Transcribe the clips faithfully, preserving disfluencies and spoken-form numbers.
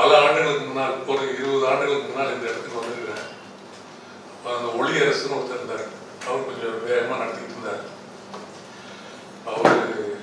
பல ஆண்டுகளுக்கு முன்னால், ஒரு இருபது ஆண்டுகளுக்கு முன்னால் இந்த இடத்துக்கு வந்திருக்கிறேன். அந்த ஒளியரசுன்னு ஒருத்தர் இருந்தார். அவர் கொஞ்சம் வேகமாக நடத்திட்டு இருந்தார். அவர்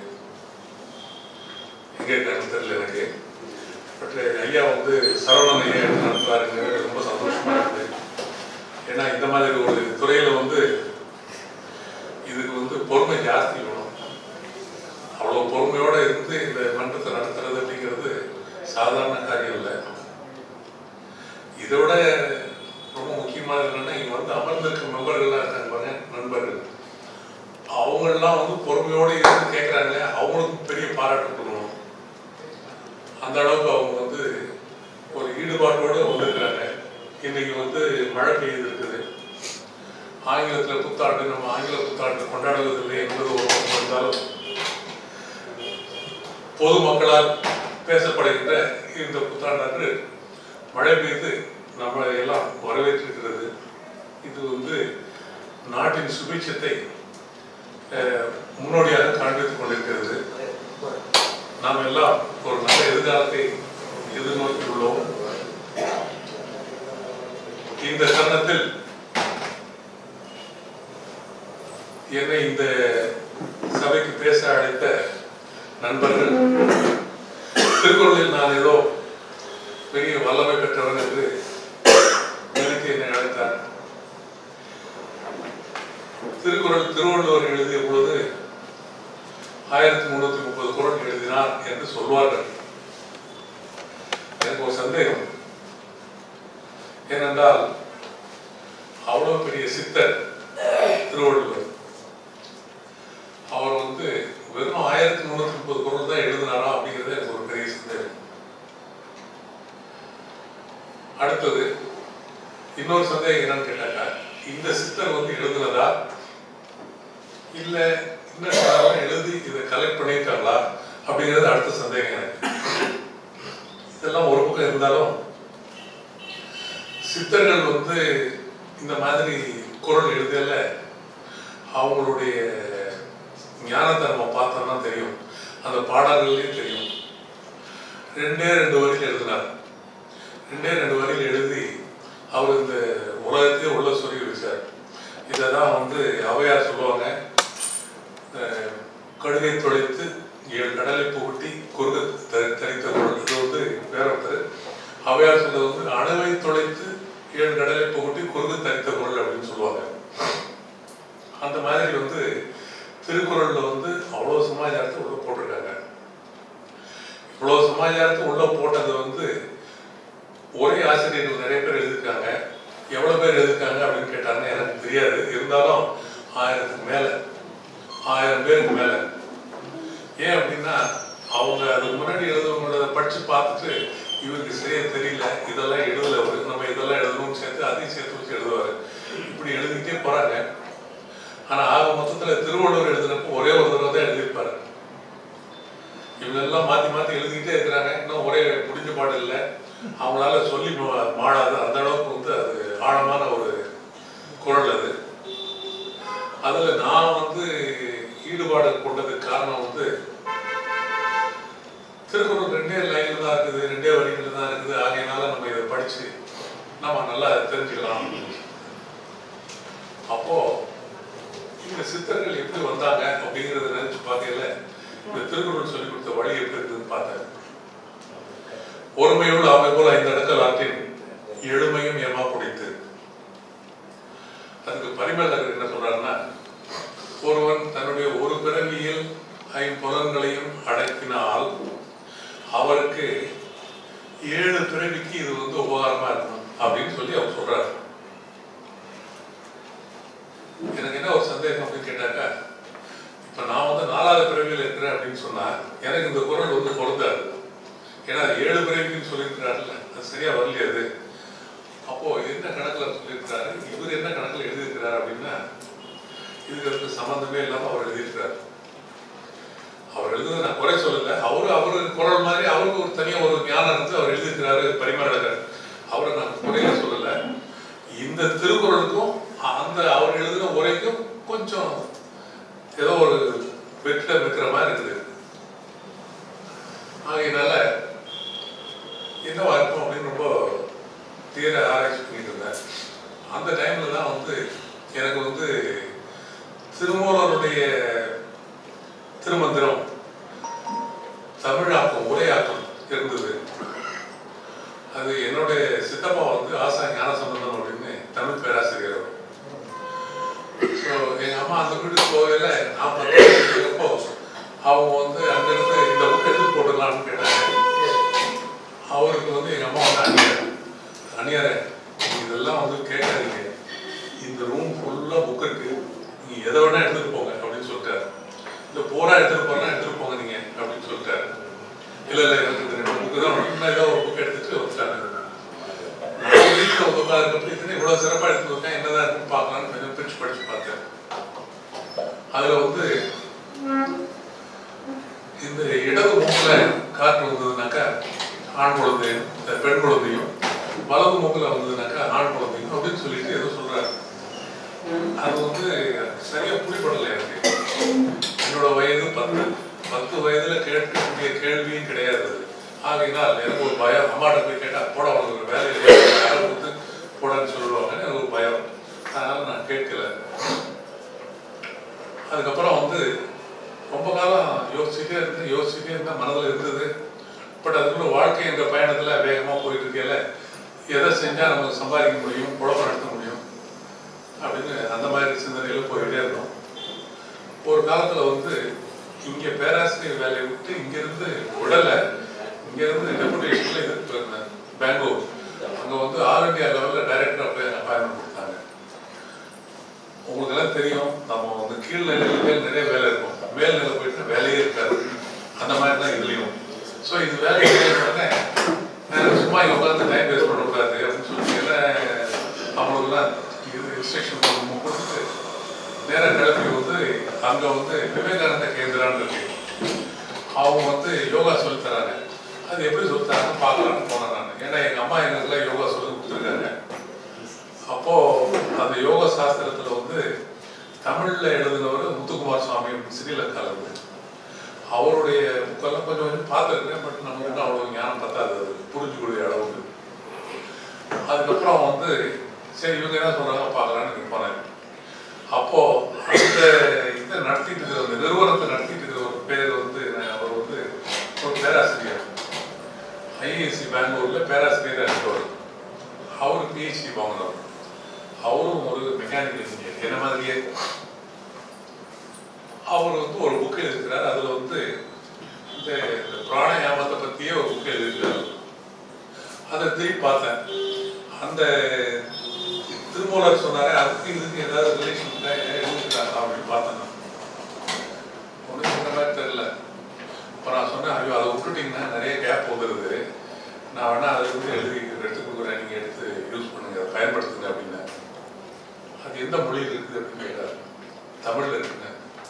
எங்கே இருக்காருன்னு தெரியல எனக்கு. பட் ஐயா வந்து சரவணன் ஐயா எடுத்து நடத்துவாருங்கிறது ரொம்ப சந்தோஷமா இருக்குது. ஏன்னா இந்த மாதிரி ஒரு துறையில வந்து இதுக்கு வந்து பொறுமை ஜாஸ்தி வேணும். அவ்வளவு பொறுமையோட இருந்து இந்த மன்றத்தை நடத்துறது அப்படிங்கிறது சாதாரண காரியம் இல்லை. இதை விட ரொம்ப முக்கியமான என்னன்னா, இங்க வந்து அமர்ந்திருக்க மெம்பர்கள்லாம் இருக்காங்க பாருங்க, நண்பர்கள், அவங்கெல்லாம் வந்து பொறுமையோடு இருந்து கேட்குறாங்களே, அவங்களுக்கு பெரிய பாராட்டு கொடுக்கணும். அந்த அளவுக்கு அவங்க வந்து ஒரு ஈடுபாட்டோடு வந்திருக்கிறாங்க. இன்னைக்கு வந்து மழை பெய்து இருக்குது. ஆங்கிலத்தில் புத்தாண்டு, நம்ம ஆங்கில புத்தாண்டு கொண்டாடுவதில்லை என்பது ஒரு பக்கம் இருந்தாலும், பொதுமக்களால் பேசப்படுகின்ற இந்த புத்தாண்டு மழை பெய்து நம்மளை எல்லாம் வரவேற்றிருக்கிறது. இது வந்து நாட்டின் சுபிட்சத்தை முன்னோடியாக காண்பித்துக் கொண்டிருக்கிறது. நாம் எல்லாம் ஒரு நல்ல எதிர்காலத்தை எதிர்நோக்கியுள்ளோம். இந்த தருணத்தில் என்னை இந்த சபைக்கு பேச அழைத்த நண்பர்கள், திருக்குறளில் நான் ஏதோ பெரிய வல்லமை பெற்றவன் என்று நினைத்து என்னை அழைத்தார். திருக்குறள் திருவள்ளுவர் எழுதிய பொழுது ஆயிரத்தி முன்னூத்தி முப்பது குறள் எழுதினார் என்று சொல்வார்கள். எனக்கு ஒரு சந்தேகம். ஏனென்றால் அவ்வளவு பெரிய சித்தர் திருவள்ளுவர். அவர் வந்து வெறும் ஆயிரத்தி முன்னூத்தி முப்பது குறள் தான் எழுதினாரா அப்படிங்கிறது எனக்கு ஒரு பெரிய சந்தேகம். அடுத்தது இன்னொரு சந்தேகம் என்னன்னு கேட்டாக்கா, இந்த சித்தர் வந்து எழுதுனதா இல்ல இன்னும் எழுதி இதை கலெக்ட் பண்ணியிருக்காங்களா அப்படிங்கிறது அடுத்த சந்தேகம் எனக்கு. இதெல்லாம் ஒரு பக்கம் இருந்தாலும், சித்தர்கள் வந்து இந்த மாதிரி குறள் எழுதல அவங்களுடைய ஞானத்தை நம்ம பார்த்தோம்னா தெரியும். அந்த பாடல்கள்லயும் தெரியும். ரெண்டே ரெண்டு வரியில் எழுதினார். ரெண்டே ரெண்டு வரியில் எழுதி அவர் இந்த உலகத்தையே உள்ள சொல்லி வச்சார். இதைதான் வந்து ஔவையார் சொல்லுவாங்க, கடுகை தொலைத்து ஏழு கடலை புகட்டி குறுக தரித்த குறள். இது வந்து வேற ஒருத்தர். ஔவையார் சொல்றது வந்து அணுவை தொலைத்து ஏழு கடலை புகட்டி குறுக தரித்த குறள் அப்படின்னு சொல்லுவாங்க. அந்த மாதிரி வந்து திருக்குறள்ல வந்து அவ்வளவு சமாச்சாரத்தை உள்ள போட்டிருக்காங்க. இவ்வளவு சமாச்சாரத்தை உள்ள போட்டது வந்து ஒரே ஆசிரியர்கள் நிறைய பேர் எழுதியிருக்காங்க. எவ்வளவு பேர் எழுதியிருக்காங்க அப்படின்னு கேட்டாங்கன்னா எனக்கு தெரியாது. இருந்தாலும் ஆயிரத்துக்கு மேல, ஆயிரம் பேருக்கு மேல. ஏன் அப்படின்னா, அவங்க அதுக்கு முன்னாடி எழுதுவங்களோட படிச்சு பார்த்துட்டு இவருக்கு சரியா தெரியல, இதெல்லாம் எழுதல அவரு, நம்ம இதெல்லாம் எழுதணும்னு சேர்த்து அதையும் சேர்த்து வச்சு எழுதுவாரு. இப்படி எழுதிக்கிட்டே போறாங்க. ஆனா ஆக மொத்தத்துல திருவள்ளுவர் எழுதினப்போ ஒரே ஒரு தடவை தான் எழுதியிருப்பாரு. இவங்க எல்லாம் மாத்தி மாத்தி எழுதிக்கிட்டே இருக்கிறாங்க. இன்னும் ஒரே முடிஞ்ச பாடு இல்லை. அவங்களால சொல்லி மாடாது. அந்த அளவுக்கு வந்து அது ஆழமான ஒரு குறள் அது. அதுல நான் வந்து ஈடுபாடு கொண்டதுக்கு காரணம் வந்து, திருக்குறள் ரெண்டே லைன்ல தான் இருக்குது, ரெண்டே வரிகள் தான் இருக்குது. ஆகையினால நம்ம இதை படிச்சு நம்ம நல்லா தெரிஞ்சுக்கலாம். அப்போ இந்த சித்தர்கள் எப்படி வந்தாங்க அப்படிங்கறத நினைச்சு பார்க்கல, இந்த திருக்குறள் சொல்லி கொடுத்த வழி எப்படி இருக்குதுன்னு பார்த்தேன். ஒருமையோடு அவை போல ஐந்து இடங்கள் ஆற்றின் எழுமையும் ஏமா பிடித்து. அதுக்கு பரிமேலகர் என்ன சொல்றாருன்னா, ஒருவன் தன்னுடைய ஒரு பிறவியில் ஐம்புலன்களையும் அடக்கினால் அவருக்கு ஏழு பிறவிக்கு இது வந்து உபகாரமா இருக்கும் அப்படின்னு சொல்லி அவர் சொல்றாரு. எனக்கு என்ன ஒரு சந்தேகம் அப்படின்னு கேட்டாக்கா, இப்ப நான் வந்து நாலாவது பிறவியில் இருக்கிறேன் அப்படின்னு சொன்னா எனக்கு இந்த குறள் வந்து பொருந்தாது. ஏன்னா ஏழு பிறவிக்குன்னு சொல்லியிருக்கிறாருல்ல, அது சரியா வரலையே அது. அப்போ என்ன கணக்குல சொல்லியிருக்கிறாரு, இவர் என்ன கணக்குல எழுதியிருக்கிறாரு அப்படின்னா, இதுக்கு சம்பந்தமே இல்லாம அவர் எழுதியிருக்கிறார். அவர் எழுதுறது நான் குறை சொல்லல. அவரு அவரு குறள் மாதிரி அவருக்கு ஒரு தனியா ஒரு ஞானம் இருந்து அவர் எழுதியிருக்கிறாரு பரிமேலகர். அவரை நான் குறைய சொல்லல. இந்த திருக்குறளுக்கும் அந்த அவர் எழுதின உரைக்கும் கொஞ்சம் ஏதோ ஒரு வெற்றிடம் இருக்கிற மாதிரி இருக்குது. ஆகையினால என்னவா இருக்கும் தீர ஆராய்ச்சி பண்ணிட்டு இருந்தேன். அந்த டைம்ல தான் வந்து எனக்கு வந்து திருமூலருடைய திருமந்திரம் தமிழாக்கம் உரையாக்கம் இருந்தது. அது என்னுடைய சித்தப்பா வந்து ஆசா ஞானசம்பந்தம் அப்படின்னு தமிழ் பேராசிரியர். ஸோ எங்கள் அம்மா அந்த வீட்டுக்கு போகல. நான் பார்த்துப்போ அவங்க வந்து அங்கிருந்து இந்த புக் எடுத்து போட்டுடலாம்னு கேட்டாங்க. அவருக்கு வந்து எங்கள் அம்மா வந்து அணியார் அணியார இதெல்லாம் வந்து கேட்காதீங்க, இந்த ரூம் ஃபுல்லாக புக் இருக்கு, நீங்கள் எதை வேணா எடுத்துகிட்டு போங்க அப்படின்னு சொல்லிட்டாரு. இந்த போரா எடுத்துகிட்டு போறேன்னா எடுத்துகிட்டு போங்க நீங்கள் அப்படின்னு சொல்லிட்டாரு. இல்லை இல்லை எனக்கு ரெண்டு புக்கு தான் வேணும். ஏதோ ஒரு புக் எடுத்துட்டு வந்துட்டாங்க. நான் வீட்டில் வந்து உட்காந்துருக்கப்ப இவ்வளோ சிறப்பாக எடுத்து இருக்கேன், என்னதான் இருக்குன்னு பார்க்கலான்னு கொஞ்சம் பிரிச்சு படிச்சு பார்த்தேன். அதில் வந்து இந்த இடது மூக்கில் காற்று வந்ததுனாக்கா ஆண் குழந்தையும் பெண் குழந்தையும், வலது மூக்கில் வந்ததுனாக்கா ஆண் குழந்தையும் அப்படின்னு சொல்லிட்டு ஏதோ சொல்றாரு. அது வந்து சரியா புரிப்படலை எனக்கு. என்னோட வயது பத்து பத்து வயதுல கேட்கக்கூடிய கேள்வியும் கிடையாது. ஆகையினால் எனக்கு ஒரு பயம். அம்மாட்ட போய் கேட்டா போட அவங்களுக்கு வேலையில யாரை கொடுத்து போடன்னு சொல்லுவாங்க, எனக்கு ஒரு பயம். அதனால நான் கேட்கல. அதுக்கப்புறம் வந்து ரொம்ப காலம் யோசிச்சுட்டே இருந்து யோசிச்சுட்டே இருந்தா மனதில் இருந்தது. பட் அதுக்குள்ள வாழ்க்கை என்ற பயணத்துல வேகமா போயிட்டு இருக்கல, எதை செஞ்சா நமக்கு சம்பாதிக்க முடியும், குழப்பம் நடத்த முடியும் அப்படின்னு அந்த மாதிரி சிந்தனையில போயிட்டே இருந்தோம். ஒரு காலத்துல வந்து இங்க பேராசிரியர் வேலையை விட்டு இங்க இருந்து உடலை இங்க இருந்து டெபுடேஷன்ல இதுக்கு போயிருந்தேன் பெங்களூர். அங்க வந்து ஆல் இண்டியா லெவல்ல டைரக்டரா போய் அப்பாயின்மெண்ட் கொடுத்தாங்க. உங்களுக்கு எல்லாம் தெரியும், நம்ம வந்து கீழ்நிலையில நிறைய வேலை இருக்கும், மேல்நிலை போயிட்டு வேலையே இருக்காது. அந்த மாதிரி தான் இதுலயும். ஸோ இது வேலையை உடனே சும்மா இங்க உட்காந்து டைம் வேஸ்ட் பண்ணக்கூடாது அப்படின்னு சொல்லி அவங்களுக்குலாம் இது இன்ஸ்ட்ரக்ஷன் கொடுத்துட்டு நேராக கிளப்பி வந்து அங்க வந்து விவேகானந்த கேந்திரான்னு இருக்கு. அவங்க வந்து யோகா சொல்லி தராங்க. அது எப்படி சொல்லி தராங்கன்னு பார்க்கலான்னு போனேன் நான். ஏன்னா எங்க அம்மா எங்களுக்குலாம் யோகா சொல்லி கொடுத்துருக்காங்க. அப்போ அந்த யோக சாஸ்திரத்துல வந்து தமிழ்ல எழுதினவர் முத்துக்குமார் சுவாமி ஸ்ரீலங்கால இருந்து. அவருடைய புக்கெல்லாம் கொஞ்சம் கொஞ்சம் பார்த்துருக்கேன். பட் நமக்கு அவ்வளவு ஞானம் பத்தாது, அது புரிஞ்சுக்கூடிய அளவுக்கு. அதுக்கப்புறம் வந்து சரி இவங்க என்ன சொல்றாங்க பார்க்கலான்னு போனேன். அப்போ அந்த இதை நடத்திட்டு இருக்கிற அந்த நிறுவனத்தை நடத்திட்டு இருக்கிற ஒரு பேர் வந்து அவர் வந்து ஒரு பேராசிரியர், ஐஏஎஸ்சி பெங்களூர்ல பேராசிரியராக இருக்கவர். அவரு பிஹெச்டி வாங்கினவர். அவரும் ஒரு மெக்கானிக்கல் இன்ஜினியர் என்ன மாதிரியே. அவர் வந்து ஒரு புக் எழுதியிருக்கிறார். அதுல வந்து இந்த பிராணயாமத்தை பத்தியே ஒரு புக் எழுதியிருக்கிறார். அதை திருப்பி பார்த்தேன். அந்த திருமூலர் சொன்னாரு, அதுக்கு இதுக்கு ஏதாவது ரிலேஷன் எழுதிருக்காங்க அப்படின்னு பார்த்தேன். ஒன்றும் சொன்ன மாதிரி தெரியல. இப்போ நான் சொன்னேன், ஐயோ அதை விட்டுட்டீங்கன்னா நிறைய கேப் வந்துடுது, நான் வேணா அதை வந்து எழுதி எடுத்து கொடுக்குறேன், நீங்க எடுத்து யூஸ் பண்ணுங்க, அதை பயன்படுத்துங்க அப்படின்னு. அது எந்த மொழியில் இருக்குது அப்படின்னு கேட்டார். தமிழ்ல இருக்குங்க.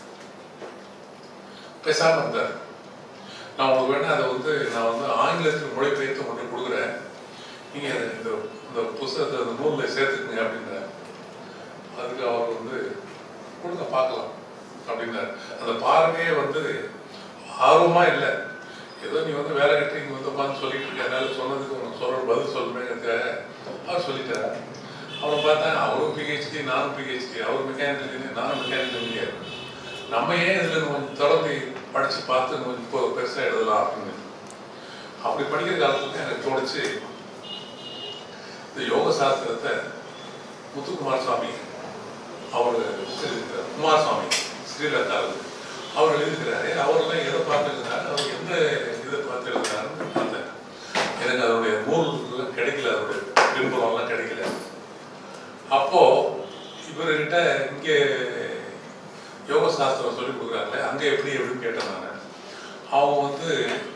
பேசாம இருந்தார். நான் உங்களுக்கு வேணா அதை வந்து நான் வந்து ஆங்கிலத்துக்கு மொழிபெயர்த்து கொண்டு கொடுக்குறேன், நீங்க இந்த இந்த புத்தகத்தை அந்த நூலில் சேர்த்துக்குங்க அப்படின்னார். அதுக்கு அவர் வந்து கொடுங்க பார்க்கலாம் அப்படின்னார். அந்த பார்வையே வந்து ஆர்வமா இல்லை, ஏதோ நீ வந்து வேலை கட்டி இங்கே வந்து உட்காந்து சொல்லிட்டு இருக்க, அதனால சொன்னதுக்கு உனக்கு சொல்ற பதில் சொல்லுமேங்கிறதுக்காக அவர் சொல்லிட்டார். அவரை பார்த்தா அவரும் பிஹெச்டி, நானும் பிஹெச்டி, அவர் மெக்கானிக்கல் இன்ஜினியர், நானும் மெக்கானிக்கல் இன்ஜினியர். நம்ம ஏன் இதுல கொஞ்சம் தொடர்ந்து படிச்சு பார்த்து கொஞ்சம் இப்போ பெருசா எழுதலாம் அப்படின்னு. அப்படி படிக்கிற காலத்துல எனக்கு தோணுச்சு, இந்த யோக சாஸ்திரத்தை முத்துக்குமார் சுவாமி அவர் எழுதியிருக்கிறார். குமார் சுவாமி ஸ்ரீலங்காவில் அவர் எழுதியிருக்கிறாரு. அவரெல்லாம் எதை பார்த்து எழுதினாரு, அவர் எந்த இதை பார்த்து எழுதினாருன்னு பார்த்தேன். எனக்கு அதனுடைய நூல் கிடைக்கல, அதனுடைய பின்புறம்லாம் கிடைக்கல. அப்போ இவர்கிட்ட இங்கே யோக சாஸ்திரம் சொல்லி கொடுக்குறாங்களே, அங்கே எப்படி எப்படின்னு கேட்டேன் நான். அவங்க வந்து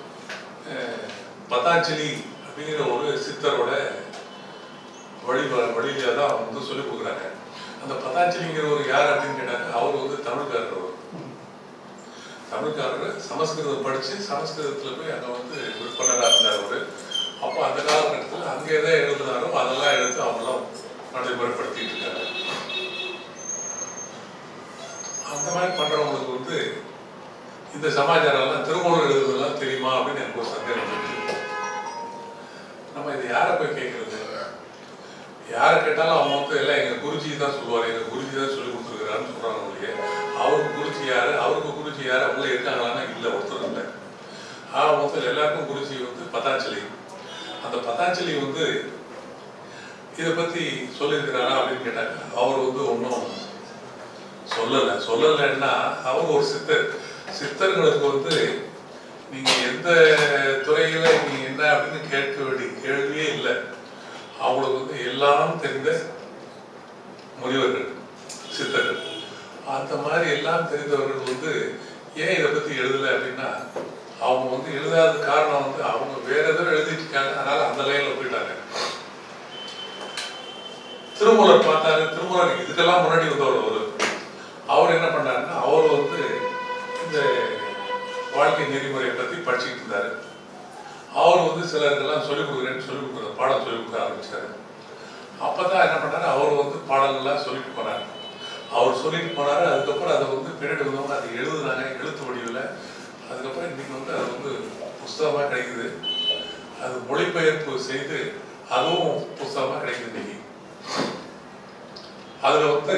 பதாஞ்சலி அப்படிங்கிற ஒரு சித்தரோட வழி வழியில தான் அவங்க வந்து சொல்லிக் கொடுக்குறாங்க. அந்த பதாஞ்சலிங்கிற ஒரு யார் அப்படின்னு கேட்டாங்க. அவர் வந்து தமிழ்காரர். அவர் தமிழ்காரர் சமஸ்கிருதம் படிச்சு சமஸ்கிருதத்துல போய் அங்க வந்து விற்பனராக இருந்தார் அவரு. அப்போ அந்த காலகட்டத்தில் அங்கே எதை எழுதினாரோ அதெல்லாம் எடுத்து அவங்களாம் நடைமுறைப்படுத்திட்டு இருக்காங்க. அந்த மாதிரி பண்றவங்களுக்கு வந்து இந்த சமாச்சாரம் எல்லாம் திருமூலர் எழுதுறதெல்லாம் தெரியுமா அப்படின்னு எனக்கு ஒரு சந்தேகம் இருக்கு. நம்ம இதை யாரை போய் கேட்கறது? யாரை கேட்டாலும் அவங்க வந்து எல்லாம் எங்க குருஜி தான் சொல்லுவார், எங்க குருஜி தான் சொல்லி கொடுத்துருக்கிறாருன்னு சொல்றாங்க இல்லையே. அவருக்கு குருஜி யாரு, அவருக்கு குருஜி யாரு, அவங்கள இருக்காங்களான்னா இல்லை, ஒருத்தர் இல்லை. ஆக மொத்தம் எல்லாருக்கும் குருஜி வந்து பதாஞ்சலி. அந்த பதாஞ்சலி வந்து இதை பத்தி சொல்லியிருக்கிறாரா அப்படின்னு கேட்டாங்க. அவர் வந்து ஒன்றும் சொல்லலை. சொல்லலைன்னா அவர் ஒரு சித்தர். சித்தர்களுக்கு வந்து நீங்க எந்த துறையில நீங்க என்ன அப்படின்னு கேட்க வேண்டிய கேள்வியே இல்லை. அவங்களுக்கு வந்து எல்லாம் தெரிந்த முனிவர்கள் சித்தர்கள். அந்த மாதிரி எல்லாம் தெரிந்தவர்கள் வந்து ஏன் இதை பத்தி எழுதலை அப்படின்னா, அவங்க வந்து எழுதாத காரணம் வந்து அவங்க வேற ஏதோ எழுதிட்டு இருக்காங்க, அதனால அந்த லைன்ல போயிட்டாங்க. திருமூலர் பார்த்தாரு. திருமூலர் இதுக்கெல்லாம் முன்னாடி வந்தவர் ஒரு அவர் என்ன பண்ணாருன்னா, அவர் வந்து இந்த வாழ்க்கை நெறிமுறையை பத்தி படிச்சுட்டு இருந்தாரு. அவர் வந்து சிலருக்கெல்லாம் சொல்லிக் கொடுக்குறேன்னு சொல்லிக் கொடுக்குற பாடம் சொல்லிக் கொடுக்க ஆரம்பிச்சாரு. அப்பதான் என்ன பண்ணாரு, அவர் வந்து பாடங்கள்லாம் சொல்லிட்டு போனாரு. அவர் சொல்லிட்டு போனாரு. அதுக்கப்புறம் அதை வந்து பின்னாடி வந்தவங்க அதை எழுதுனாங்க, எழுத்து வடிவில். அதுக்கப்புறம் இன்னைக்கு வந்து அது வந்து புஸ்தகமாக கிடைக்குது. அது மொழிபெயர்ப்பு செய்து அதுவும் புஸ்தகமாக கிடைக்குது இன்னைக்கு. அதுல வந்து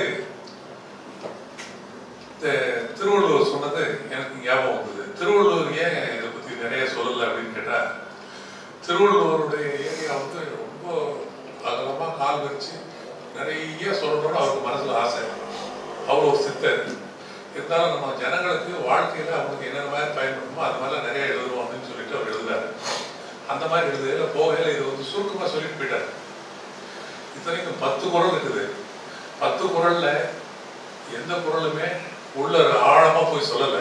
திருவள்ளுவர் சொன்னது எனக்கு ஞாபகம் வந்தது. திருவள்ளுவர் ஏன் இதை பத்தி நிறைய சொல்லலை அப்படின்னு கேட்டா, திருவள்ளுவருடைய ஏரியா வந்து ரொம்ப அகலமா கால் வச்சு நிறைய சொல்லணும்னு அவருக்கு மனசுல ஆசை. அவர் ஒரு சித்தர். இருந்தாலும் நம்ம ஜனங்களுக்கு வாழ்க்கையில அவங்களுக்கு என்னென்ன மாதிரி பயன்படுமோ அது மாதிரிலாம் நிறைய எழுதுவோம் அப்படின்னு சொல்லிட்டு அவர் எழுதுறாரு. அந்த மாதிரி எழுதுல போகையில இது வந்து சுருக்கமா சொல்லிட்டு போயிட்டாரு. இத்தனைக்கும் பத்து குறள் இருக்குது. பத்து குறள்ல எந்த குறளுமே உள்ள ஆழமா போய் சொல்லல.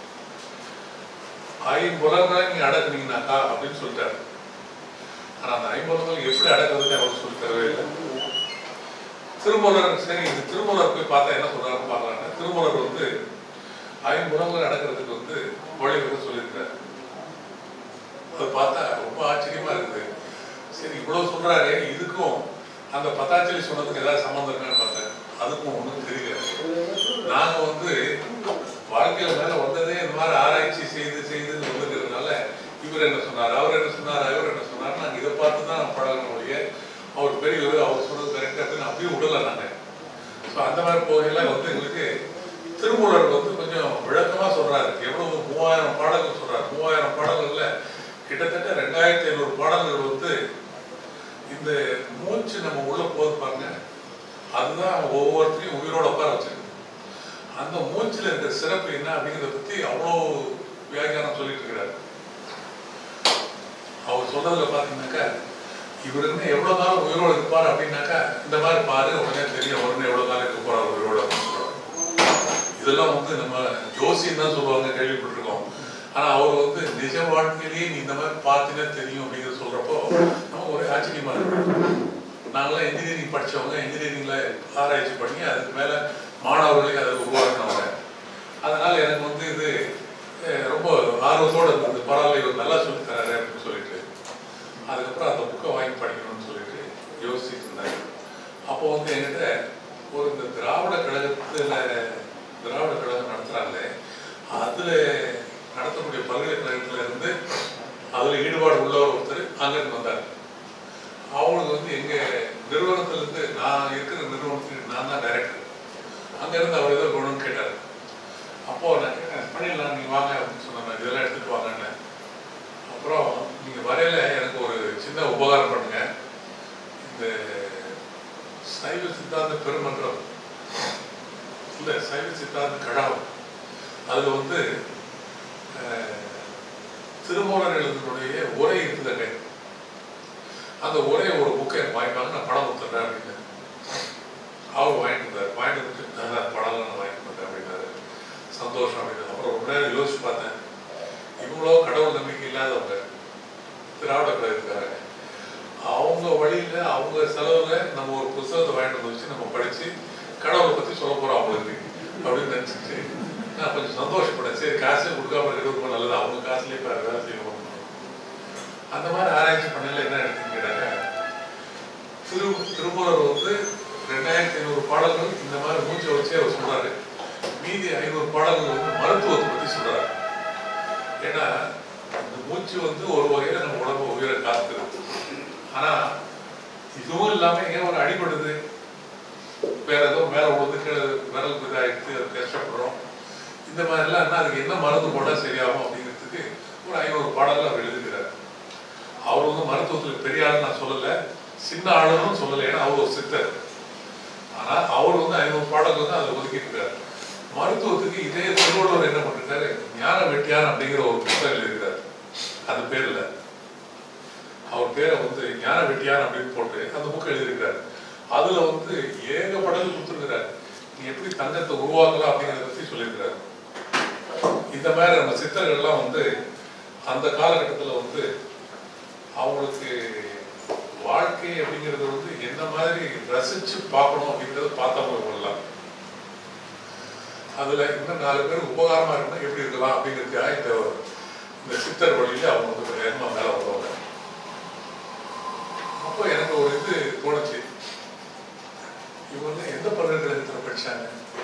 ஐம்புலங்களை நீங்க அடக்குனீங்கன்னாக்கா அப்படின்னு சொல்லிட்டாரு. ஆனா அந்த ஐம்புலங்கள் எப்படி அடக்குறதுன்னு அவர் சொல்லி தரவே இல்லை. திருமூலர் சரி, இது திருமூலர் போய் பார்த்தா என்ன சொல்றாருன்னு பாக்கலாங்க. திருமூலர் வந்து ஐம்புலங்கள் அடக்கிறதுக்கு வந்து வழிவகை சொல்லியிருக்காரு. அதை பார்த்தா ரொம்ப ஆச்சரியமா இருக்குது. சரி, இவ்வளவு சொல்றாரு, இதுக்கும் அந்த பதாஞ்சலி சொன்னதுக்கு ஏதாவது சம்பந்தம் இருக்கான்னு பார்த்தேன். அதுக்கும் ஒன்றும் தெரியல. நாங்க வந்து வாழ்க்கையில மேல வந்ததே இந்த மாதிரி ஆராய்ச்சி செய்து செய்து வந்துக்கிறதுனால இவர் என்ன சொன்னார், அவர் என்ன சொன்னார், அவர் என்ன சொன்னார், நாங்க இதை பார்த்து தான் பழகணும் ஒழிய அவர் பெரியவர் அவர் சொன்னது கரெக்டாக அப்படியே விடலை நாங்க. ஸோ அந்த மாதிரி போகையில வந்து எங்களுக்கு திருமூலர் வந்து கொஞ்சம் விளக்கமா சொல்றாரு. எவ்வளவு மூவாயிரம் பாடல்கள் சொல்றாரு. மூவாயிரம் பாடல்கள்ல கிட்டத்தட்ட ரெண்டாயிரத்தி ஐநூறு பாடல்கள் வந்து இந்த மூச்சு நம்ம உள்ள போது பாருங்க, அதுதான் ஒவ்வொருத்தரையும் உயிரோட உட்கார வச்சிருக்கு. அந்த மூச்சுல இருக்கிற சிறப்பு என்ன அப்படிங்கிறத பத்தி அவ்வளோ வியாக்கியானம் சொல்லிட்டு இருக்கிறாரு. அவர் சொல்றதுல பாத்தீங்கன்னாக்கா, இவர் என்ன எவ்வளவு காலம் உயிரோடு இருப்பார் அப்படின்னாக்கா, இந்த மாதிரி பாரு உடனே தெரியும் உடனே எவ்வளவு காலம் இருக்க போறாரு உயிரோட அப்படின்னு சொல்றாரு. இதெல்லாம் வந்து நம்ம ஜோசியம் தான் சொல்லுவாங்க, கேள்விப்பட்டிருக்கோம். ஆனா அவர் வந்து நிஜ வாழ்க்கையிலேயே நீ இந்த மாதிரி பார்த்தீங்கன்னா தெரியும் அப்படிங்கிறது சொல்றப்போ நம்ம ஒரே ஆச்சரியமா இருக்கு. நாங்களாம் இன்ஜினியரிங் படிச்சவங்க, இன்ஜினியரிங்ல ஆராய்ச்சி பண்ணி அதுக்கு மேல மாணவர்களையும் அதை உருவாக்குனவங்க. அதனால எனக்கு வந்து இது ரொம்ப ஆர்வத்தோட இருந்தது. பரவாயில்ல, இவர் நல்லா சொல்லி தராரு அப்படின்னு சொல்லிட்டு அதுக்கப்புறம் அந்த புக்கை வாங்கி படிக்கணும்னு சொல்லிட்டு யோசிச்சுட்டு இருந்தாங்க. அப்போ வந்து என்கிட்ட ஒரு இந்த திராவிட கழகத்துல திராவிட கழகம் நடத்துறாங்களே, அதுல நடத்தக்கூடிய பல்கலைக்கழகத்துல இருந்து அதுல ஈடுபாடு உள்ளவர் ஒருத்தர் அங்கிருந்து வந்தார். அவங்களுக்கு வந்து எங்க நிறுவனத்துல இருந்து, நான் இருக்கிற நிறுவனத்துக்கு நான் தான் டைரக்டர், அங்க இருந்து அவர் ஏதோ வேணும்னு கேட்டார். அப்போ நான் கேட்டேன், பண்ணிடலாம் நீங்க வாங்க அப்படின்னு சொன்னாங்க. இதெல்லாம் எடுத்துட்டு வாங்கன்னு. அப்புறம் நீங்க வரையில எனக்கு ஒரு சின்ன உபகாரம் பண்ணுங்க. இந்த சைவ சித்தாந்த பெருமன்றம் இல்ல, சைவ சித்தாந்த கழகம், அதுல வந்து திருமூலர் எழுதினுடைய உரை இருக்குதுங்க. அந்த உரை ஒரு புக்கை வாங்கிப்பாங்க, நான் படம் கொடுத்துட்றேன் அப்படின்னு அவர் வாங்கிட்டு இருந்தார். வாங்கிட்டு வந்துட்டு படம் நான் வாங்கிட்டு வந்தேன் அப்படின்னாரு. சந்தோஷம் அப்படின்னு. அப்புறம் ரொம்ப நேரம் யோசிச்சு பார்த்தேன், இவ்வளோ கடவுள் நம்பிக்கை இல்லாதவங்க திராவிட கழகத்துக்காரங்க, அவங்க வழியில அவங்க செலவுல நம்ம ஒரு புத்தகத்தை வாங்கிட்டு வந்து வச்சு நம்ம படிச்சு கடவுளை பத்தி சொல்ல போறோம் அவங்களுக்கு அப்படின்னு நினைச்சிட்டு நான் கொஞ்சம் சந்தோஷப்பட்டேன். சரி, காசே கொடுக்காம இருக்கிறது ரொம்ப நல்லது, அவங்க காசுலேயே இப்போ வேலை செய்யணும். அந்த மாதிரி ஆராய்ச்சி பண்ணல என்ன எடுத்துன்னு கேட்டாங்க, திரு திருமூலர் வந்து ரெண்டாயிரத்தி ஐநூறு பாடல்கள் இந்த மாதிரி மூச்சை வச்சே அவர் சொல்றாரு. மீதி ஐநூறு பாடல்கள் வந்து மருத்துவத்தை பத்தி சொல்றாரு. ஏன்னா இந்த மூச்சு வந்து ஒரு வகையில நம்ம உடம்பு உயிரை காத்துக்கிறது. ஆனா இதுவும் இல்லாம ஏன் ஒரு அடிபடுது, வேற ஏதோ மேல விழுந்து கீழே விரல் இதாகிட்டு அது கஷ்டப்படுறோம், இந்த மாதிரிலாம் என்ன அதுக்கு என்ன மருந்து போட்டா சரியாகும் அப்படிங்கிறதுக்கு ஒரு ஐநூறு பாடல்கள் அவர் எழுதுகிறார். அவர் வந்து மருத்துவத்தில் பெரிய ஆள் நான் சொல்லலை, சின்ன ஆளுன்னு சொல்லலை, ஏன்னா அவர் ஒரு சித்தர். ஆனா அவர் வந்து ஐநூறு பாடல்கள் வந்து அதை ஒதுக்கிட்டு இருக்காரு. மருத்துவத்துக்கு இதே திருவள்ளுவர் என்ன பண்ணிருக்காரு, ஞான வெட்டியான் அப்படிங்கிற ஒரு புத்தகம் எழுதியிருக்காரு. அது பேர்ல அவர் பேரை வந்து ஞான வெட்டியான் அப்படின்னு போட்டு அந்த புக் எழுதியிருக்காரு. அதுல வந்து ஏகப்படல் கொடுத்துருக்கிறாரு, நீ எப்படி தங்கத்தை உருவாக்கலாம் அப்படிங்கிறத பத்தி சொல்லியிருக்கிறாரு. இந்த மாதிரி நம்ம சித்தர்கள்லாம் வந்து அந்த காலகட்டத்தில் வந்து அவங்களுக்கு வாழ்க்கை அப்படிங்கிறது வந்து என்ன மாதிரி ரசிச்சு பார்க்கணும் அப்படிங்கிறத பார்த்தவங்க கொள்ளலாம். அதுல இன்னும் நாலு பேர் உபகாரமா இருக்கணும் எப்படி இருக்கலாம் அப்படிங்கிறதுக்காக இந்த இந்த சித்தர் வழியில அவங்க வந்து வேகமா மேல வருவாங்க. அப்போ எனக்கு ஒரு இது தோணுச்சு, இவங்க எந்த பல்கலைக்கழகத்தில் படிச்சாங்க,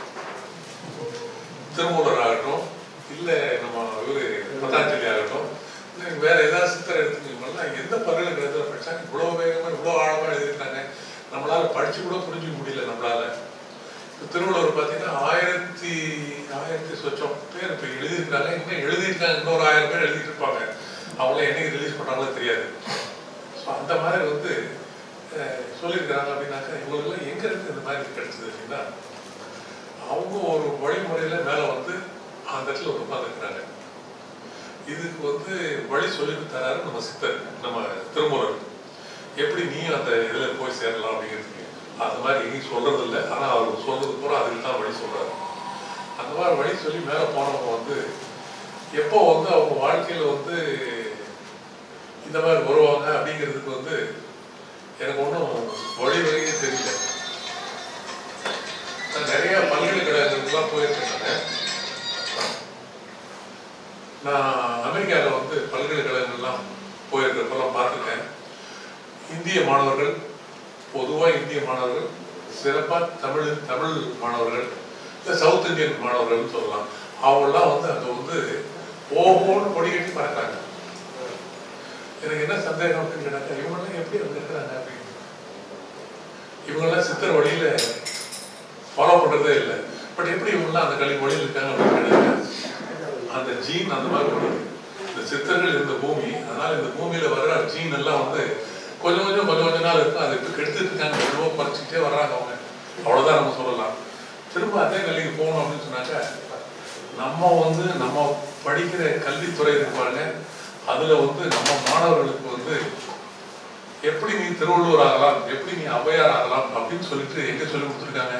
திருமூலர் ஆகட்டும், இல்ல நம்ம இவரு பதாஞ்சலி ஆகட்டும், வேற ஏதாவது சித்தர் எடுத்துக்கிட்டோம்னா எந்த பல்கலைக்கழகத்தில் படிச்சாங்க, இவ்வளவு வேகமா இவ்வளவு ஆழமா எழுதிருக்காங்க, நம்மளால படிச்சு கூட புரிஞ்சுக்க முடியல நம்மளால. திருவள்ளுவர் பார்த்தீங்கன்னா ஆயிரத்தி ஆயிரத்தி சொச்சம் பேர் இப்போ எழுதியிருக்காங்க, இன்னும் எழுதியிருக்காங்க, இன்னொரு ஆயிரம் பேர் எழுதிட்டு இருப்பாங்க, அவங்கள என்னைக்கு ரிலீஸ் பண்ணாங்களோ தெரியாது. ஸோ அந்த மாதிரி வந்து சொல்லியிருக்கிறாங்க. அப்படின்னாக்கா இவங்களுக்குலாம் எங்க இருந்து இந்த மாதிரி கிடைச்சது அப்படின்னா, அவங்க ஒரு வழிமுறையில மேல வந்து அந்த இடத்துல ஒரு உட்காந்துருக்கிறாங்க. இதுக்கு வந்து வழி சொல்லி தராரு நம்ம சித்தர், நம்ம திருமூலர். எப்படி நீ அந்த இதுல போய் சேரலாம் அப்படிங்கிறதுக்கு அந்த மாதிரி எங்கேயும் சொல்றது இல்லை, ஆனா அவர் சொல்றது பூரா அதுக்கு தான் வழி சொல்றாரு. அந்த மாதிரி வழி சொல்லி மேல போனவங்க வந்து எப்போ வந்து அவங்க வாழ்க்கையில வந்து இந்த மாதிரி வருவாங்க அப்படிங்கிறதுக்கு வந்து எனக்கு ஒன்றும் வழிவகையே தெரியல. நான் நிறைய பல்கலைக்கழகங்களுக்குலாம் போயிருக்கேன். நான் அமெரிக்காவில் வந்து பல்கலைக்கழகங்கள்லாம் போயிருக்கிறப்பெல்லாம் பார்த்துருக்கேன். இந்திய மாணவர்கள், பொதுவாக இந்திய மாணவர்கள், சிறப்பாக தமிழ் தமிழ் மாணவர்கள், இல்லை சவுத் இந்தியன் மாணவர்கள்னு சொல்லலாம், அவங்களாம் வந்து அங்கே வந்து ஓஹோன்னு கொடி கட்டி பறக்கிறாங்க. எனக்கு என்ன சந்தேகம் அப்படின்னு கேட்டாக்கா, இவங்கெல்லாம் எப்படி அங்கே இருக்கிறாங்க அப்படின்னு. இவங்கெல்லாம் சித்தர் வழியில ஃபாலோ பண்றதே இல்லை, பட் எப்படி இவங்கெல்லாம் அந்த கல்வி வழியில் இருக்காங்க அப்படின்னு கேட்டாங்க. அந்த ஜீன் அந்த மாதிரி பண்ணுது. இந்த சித்தர்கள் இருந்த பூமி, அதனால இந்த பூமியில வர்ற ஜீன் எல்லாம் வந்து கொஞ்சம் கொஞ்சம் கொஞ்சம் கொஞ்ச நாள் இருக்கும், அதை இப்போ கெடுத்துட்டு இருக்காங்க, எவ்வளவோ பறிச்சுட்டே வர்றாங்க அவங்க. அவ்வளவுதான் நம்ம சொல்லலாம். திரும்ப அதே நிலைக்கு போகணும் அப்படின்னு சொன்னாக்க, நம்ம வந்து நம்ம படிக்கிற கல்வித்துறை இருப்பாங்க, அதுல வந்து நம்ம மாணவர்களுக்கு வந்து எப்படி நீ திருவள்ளுவர் ஆகலாம், எப்படி நீ ஔவையார் ஆகலாம் அப்படின்னு சொல்லிட்டு எங்க சொல்லி கொடுத்துருக்காங்க.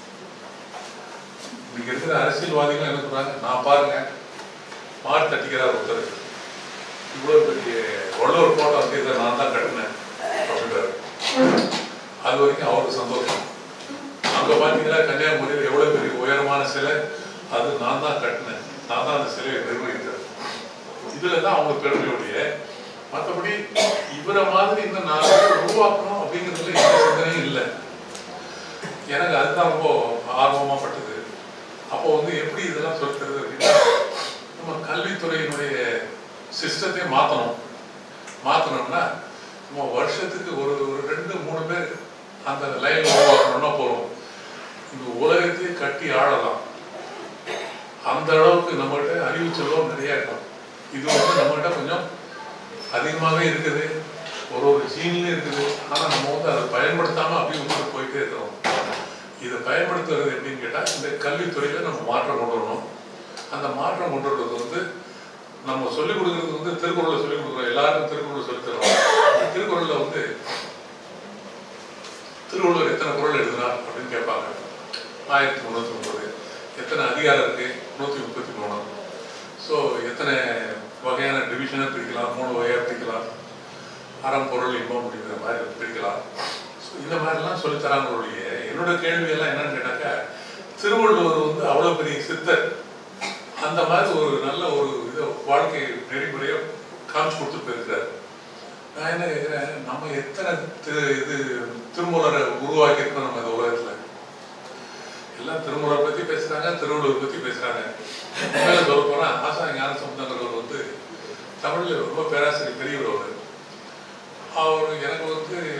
இங்க இருக்கிற அரசியல்வாதிகள் என்ன சொல்றாங்க, நான் பாருங்க மாறு தட்டிக்கிறார் ஒருத்தர், இவ்வளவு பெரிய வள்ளுவர் கோட்டை வந்து இதை நான் தான் கட்டினேன் அப்படின்றாரு. அது வரைக்கும் அவருக்கு சந்தோஷம். அங்க பாத்தீங்கன்னா கன்னியாகுமரியில் எவ்வளவு பெரிய உயரமான சிலை, அது நான் தான் கட்டினேன், நான் தான் அந்த சிலையை நிர்வகித்தேன். இதுலதான் அவங்க பெருமையுடைய. மற்றபடி இவரை மாதிரி இந்த நாலு பேர் உருவாக்கணும் அப்படிங்கிறதுல எந்த சிந்தனையும் இல்லை. எனக்கு அதுதான் ரொம்ப ஆர்வமா பட்டது. அப்போ வந்து எப்படி இதெல்லாம் சொல்றது அப்படின்னா, நம்ம கல்வித்துறையினுடைய சிஸ்டத்தை மாற்றணும். மாற்றணும்னா நம்ம வருஷத்துக்கு ஒரு ஒரு ரெண்டு மூணு பேர் அந்த லைன் உருவாக்கணும்னா போறோம், இந்த உலகத்தையே கட்டி ஆளலாம். அந்த அளவுக்கு நம்மகிட்ட அறிவு செல்வம் நிறைய இருக்கும். இது வந்து நம்மகிட்ட கொஞ்சம் அதிகமாகவே இருக்குது, ஒரு ஒரு ஜீன்லயும் இருக்குது. ஆனா நம்ம வந்து அதை பயன்படுத்தாம அப்படியே விட்டு போயிட்டே இருக்கிறோம். இதை பயன்படுத்துறது எப்படின்னு கேட்டா, இந்த கல்வித்துறையில நம்ம மாற்றம் கொண்டு வரணும். அந்த மாற்றம் கொண்டு வர்றது வந்து நம்ம சொல்லிக் கொடுக்கறது வந்து திருக்குறளை சொல்லிக் கொடுக்குறோம், எல்லாருக்கும் திருக்குறள் சொல்லித் தரோம். அந்த திருக்குறள்ல வந்து திருவள்ளுவர் எத்தனை குறள் எழுதினார் அப்படின்னு கேட்பாங்க. ஆயிரத்தி முன்னூத்தி முப்பது. எத்தனை அதிகாரம் இருக்கு? நூத்தி முப்பத்தி மூணு. ஸோ எத்தனை வகையான டிவிஷனை பிரிக்கலாம்? மூணு வகையா பிரிக்கலாம். அறம், பொருள், இன்பம் அப்படிங்கிற மாதிரி பிரிக்கலாம். ஸோ இந்த மாதிரிலாம் சொல்லித்தராங்களுடைய என்னோட கேள்வி எல்லாம் என்னன்னு கேட்டாக்கா, திருவள்ளுவர் வந்து அவ்வளவு பெரிய சித்தர், அந்த மாதிரி ஒரு நல்ல ஒரு இது வாழ்க்கை நெறிமுறையை காமிச்சு கொடுத்துட்டு போயிருக்கிறார். நான் என்ன கேட்கிறேன், நம்ம எத்தனை இது திருமூலரை உருவாக்கி இருக்கோம் நம்ம இந்த உலகத்துல. எல்லாம் திருமூலரை பத்தி பேசுறாங்க, திருவள்ளுவர் பத்தி பேசுறாங்க. மேல சொல்ல போனா ஆசான ஞான சம்பந்தங்கிறவர் வந்து தமிழ்ல ரொம்ப பேராசிரியர் பெரியவர். அவர் அவர் எனக்கு வந்து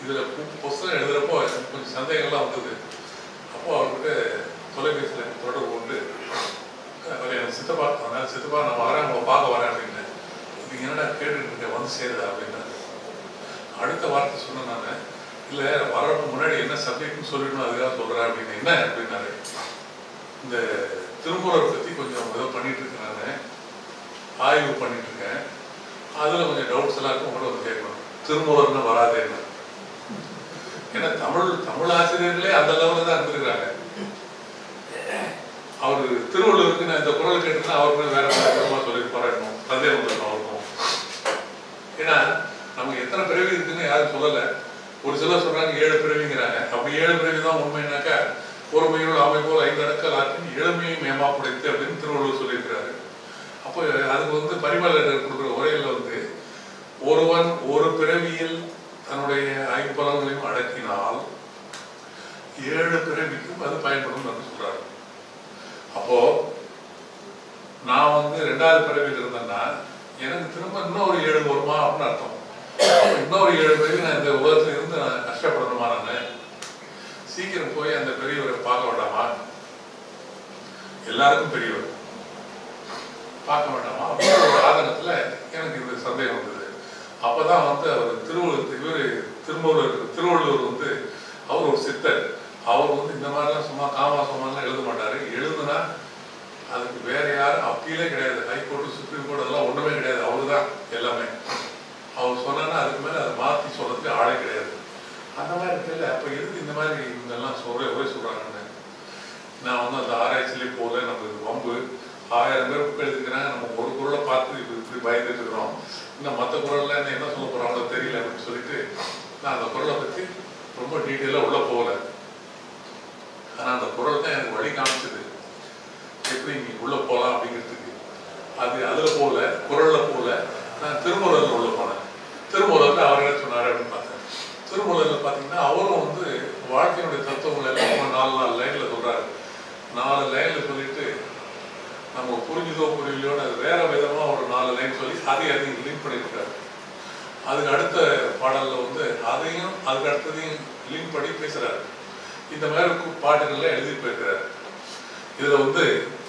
இதில் புஸ்தகம் எழுதுகிறப்போ கொஞ்சம் சந்தேகம்லாம் வந்தது. அப்போ அவர்கிட்ட தொலைபேசியில் தொடர்பு கொண்டு அவர் எனக்கு சித்தப்பா அதனால சித்தப்பா நான் வரேன் உங்களை பார்க்க வரேன் அப்படின்னு. இது என்னடா கேட்டுட்டு வந்து சேருதா அப்படின்னாரு. அடுத்த வார்த்தை சொன்னேன் நான், இல்லை வரப்போ முன்னாடி என்ன சப்ஜெக்ட்னு சொல்லிடணும் அதுக்காக சொல்கிறேன் அப்படின்னு. என்ன அப்படின்னாரு, இந்த திருமூலரை பற்றி கொஞ்சம் ஏதோ பண்ணிட்டு இருக்கேன், நான் ஆய்வு பண்ணிட்டு இருக்கேன், அதில் கொஞ்சம் டவுட்ஸ் எல்லாம் இருக்கும், உங்கள்கிட்ட வந்து கேட்கணும். திருமூலர்னு வராது என்ன? ஏன்னா தமிழ் தமிழ் ஆசிரியர்களே அந்த லெவலில் தான் இருந்திருக்கிறாங்க. அவர் திருவள்ளுவருக்கு நான் இந்த குரல் கேட்டுன்னா அவருக்கு வேற விதமாக சொல்லி போராடணும், சந்தேகம் இருக்கணும் அவருக்கும். ஏன்னா நமக்கு எத்தனை பிறவி இருக்குன்னு யாரும் சொல்லலை. ஒரு சிலர் சொல்றாங்க ஏழு பிறவிங்கிறாங்க. அப்படி ஏழு பிறவி தான் உண்மைனாக்கா ஒருமையோடு அவை போல் ஐந்து அடக்கல் ஆற்றின் எளிமையை மேமா புடைத்து அப்படின்னு திருவள்ளுவர் சொல்லியிருக்கிறாரு. அப்போ அதுக்கு வந்து பரிபாலகர் கொடுக்குற உரையில வந்து ஒருவன் ஒரு பிறவியில் தன்னுடைய ஐம்பலங்களையும் அடக்கினால் ஏழு பிறவிக்கும் அது பயன்படும் என்று சொல்றாரு. அப்போ நான் வந்து ரெண்டாவது பிறவியில் இருந்தேன்னா எனக்கு திரும்ப இன்னொரு ஏழு வருமா அப்படின்னு அர்த்தம். இன்னொரு ஏழு பிறவி நான் இந்த உலகத்துல இருந்து நான் கஷ்டப்படணுமா? நான் சீக்கிரம் போய் அந்த பெரியவரை பார்க்க வேண்டாமா? எல்லாருக்கும் பெரியவர் பார்க்க வேண்டாமா அப்படின்னு ஒரு ஆதங்கத்துல எனக்கு இந்த சந்தேகம் வந்தது. அப்பதான் வந்து அவர் திருவள்ளுவர் இவர் திருமூலர் திருவள்ளுவர் வந்து அவர் ஒரு சித்தர். அவர் வந்து இந்த மாதிரிலாம் சும்மா காமாசமாலாம் எழுத மாட்டாரு. எழுதுனா அதுக்கு வேற யாரும் அப்பீலே கிடையாது. ஹைகோர்ட்டு சுப்ரீம் கோர்ட் அதெல்லாம் ஒண்ணுமே கிடையாது. அவரு தான் எல்லாமே. அவர் சொன்னா அதுக்கு மேல அதை மாற்றி சொல்றதுக்கு ஆளே கிடையாது. அந்த மாதிரி இருக்குல்ல. அப்ப எதுக்கு இந்த மாதிரி இவங்கெல்லாம் சொல்ற ஒரே சொல்றாங்கன்னு நான் வந்து அந்த ஆராய்ச்சியிலே போல நம்ம வம்பு ஆயிரம் பேர் புக் எழுதிக்கிறாங்க. நம்ம ஒரு குரலை பார்த்து இப்படி இப்படி பயந்துட்டு இருக்கிறோம். இன்னும் மற்ற குரல்ல என்ன என்ன சொல்ல போறாங்களோ தெரியல அப்படின்னு சொல்லிட்டு நான் அந்த குரலை பத்தி ரொம்ப டீட்டெயிலா உள்ள போகல. ஆனா அந்த குரல் தான் எனக்கு வழி காமிச்சது எப்படி நீ உள்ள போகலாம் அப்படிங்கிறதுக்கு. அது அதுல போல குரல்ல போல நான் திருமூலர்ல உள்ள போனேன். திருமூலர்ல அவர் என்ன சொன்னாரு அப்படின்னு பார்த்தேன். திருமூலர்ல பாத்தீங்கன்னா அவரும் வந்து வாழ்க்கையினுடைய தத்துவங்கள் எல்லாம் நாலு நாலு லைன்ல சொல்றாரு. நாலு லைன்ல சொல்லிட்டு நம்ம புரிஞ்சுதோ புரியலையோன்னு அது வேற விதமா ஒரு நாலு லைன் சொல்லி அதையும் அதையும் லிங்க் பண்ணிருக்காரு. அதுக்கு அடுத்த பாடல்ல வந்து அதையும் அதுக்கு அடுத்ததையும் லிங்க் பண்ணி பேசுறாரு. இந்த மாதிரி பாட்டுகள்லாம் எழுதி போயிருக்கிறாரு. இதுல வந்து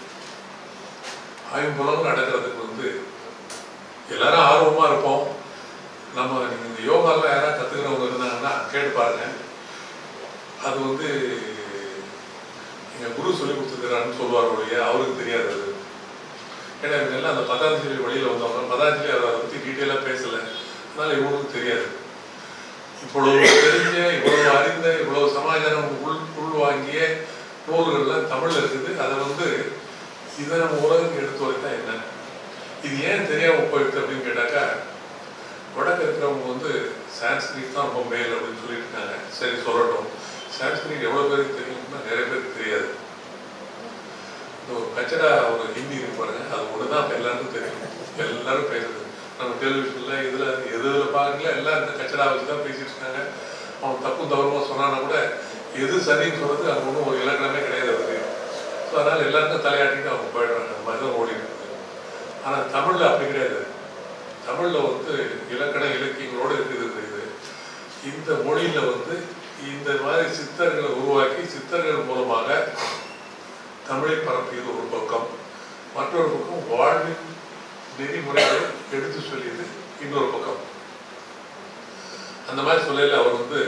ஐம்புலம் நடக்கிறதுக்கு வந்து எல்லாரும் ஆர்வமா இருப்போம். நம்ம நீங்க இந்த யோகாலாம் யாராவது கத்துக்கிறவங்க இருந்தாங்கன்னா கேட்டு பாருங்க. அது வந்து எங்க குரு சொல்லி கொடுத்துருக்கிறாருன்னு சொல்லுவார் ஒழிய அவருக்கு தெரியாது. அது ஏன்னா இவங்க எல்லாம் அந்த பதாஞ்சலி வழியில வந்தவங்க. பதாஞ்சலி அதை பத்தி டீட்டெயிலா பேசல, அதனால இவங்களுக்கு தெரியாது. இவ்வளவு தெரிஞ்ச இவ்வளவு அறிந்த இவ்வளவு சமாச்சாரம் உள் உள்வாங்கிய நூல்கள்லாம் தமிழ்ல இருக்குது. அதை வந்து இதை நம்ம உலகம் எடுத்து வரைத்தா என்ன இது ஏன் தெரியாம போயிடுது அப்படின்னு கேட்டாக்கா வடக்கு இருக்கிறவங்க வந்து சான்ஸ்கிரிட் தான் ரொம்ப மேல் அப்படின்னு சொல்லிட்டு இருக்காங்க. சரி சொல்லட்டும், சான்ஸ்கிரிட் எவ்வளவு பேருக்கு தெரியும்னா நிறைய பேருக்கு தெரியாது. இந்த கச்சடா ஒரு ஹிந்தி இருக்கு பாருங்க, அது ஒண்ணுதான் எல்லாருக்கும் தெரியும். எல்லாரும் பேசுறது நம்ம டெலிவிஷன்ல இதுல எதுல பாருங்களா எல்லாம் இந்த கச்சடா வச்சுதான் பேசிட்டு இருக்காங்க. அவன் தப்பும் தவறுமா சொன்னானா கூட எது சரின்னு சொல்றது அது ஒன்றும் ஒரு இலக்கணமே கிடையாது அவருக்கு. ஸோ அதனால எல்லாருக்கும் தலையாட்டிட்டு அவங்க போயிடுறாங்க. அந்த மாதிரி தான் ஓடி இருக்குது. ஆனா தமிழ்ல அப்படி கிடையாது. தமிழ்ல வந்து இலக்கண இலக்கியங்களோடு இருக்குது. இது இந்த மொழியில வந்து இந்த மாதிரி சித்தர்களை உருவாக்கி சித்தர்கள் மூலமாக தமிழை பரப்பியது ஒரு பக்கம், மற்றொரு பக்கம் வாழ்வின் நெறிமுறைகளை எடுத்து சொல்லியது இன்னொரு பக்கம். அந்த மாதிரி சொல்லல அவர் வந்து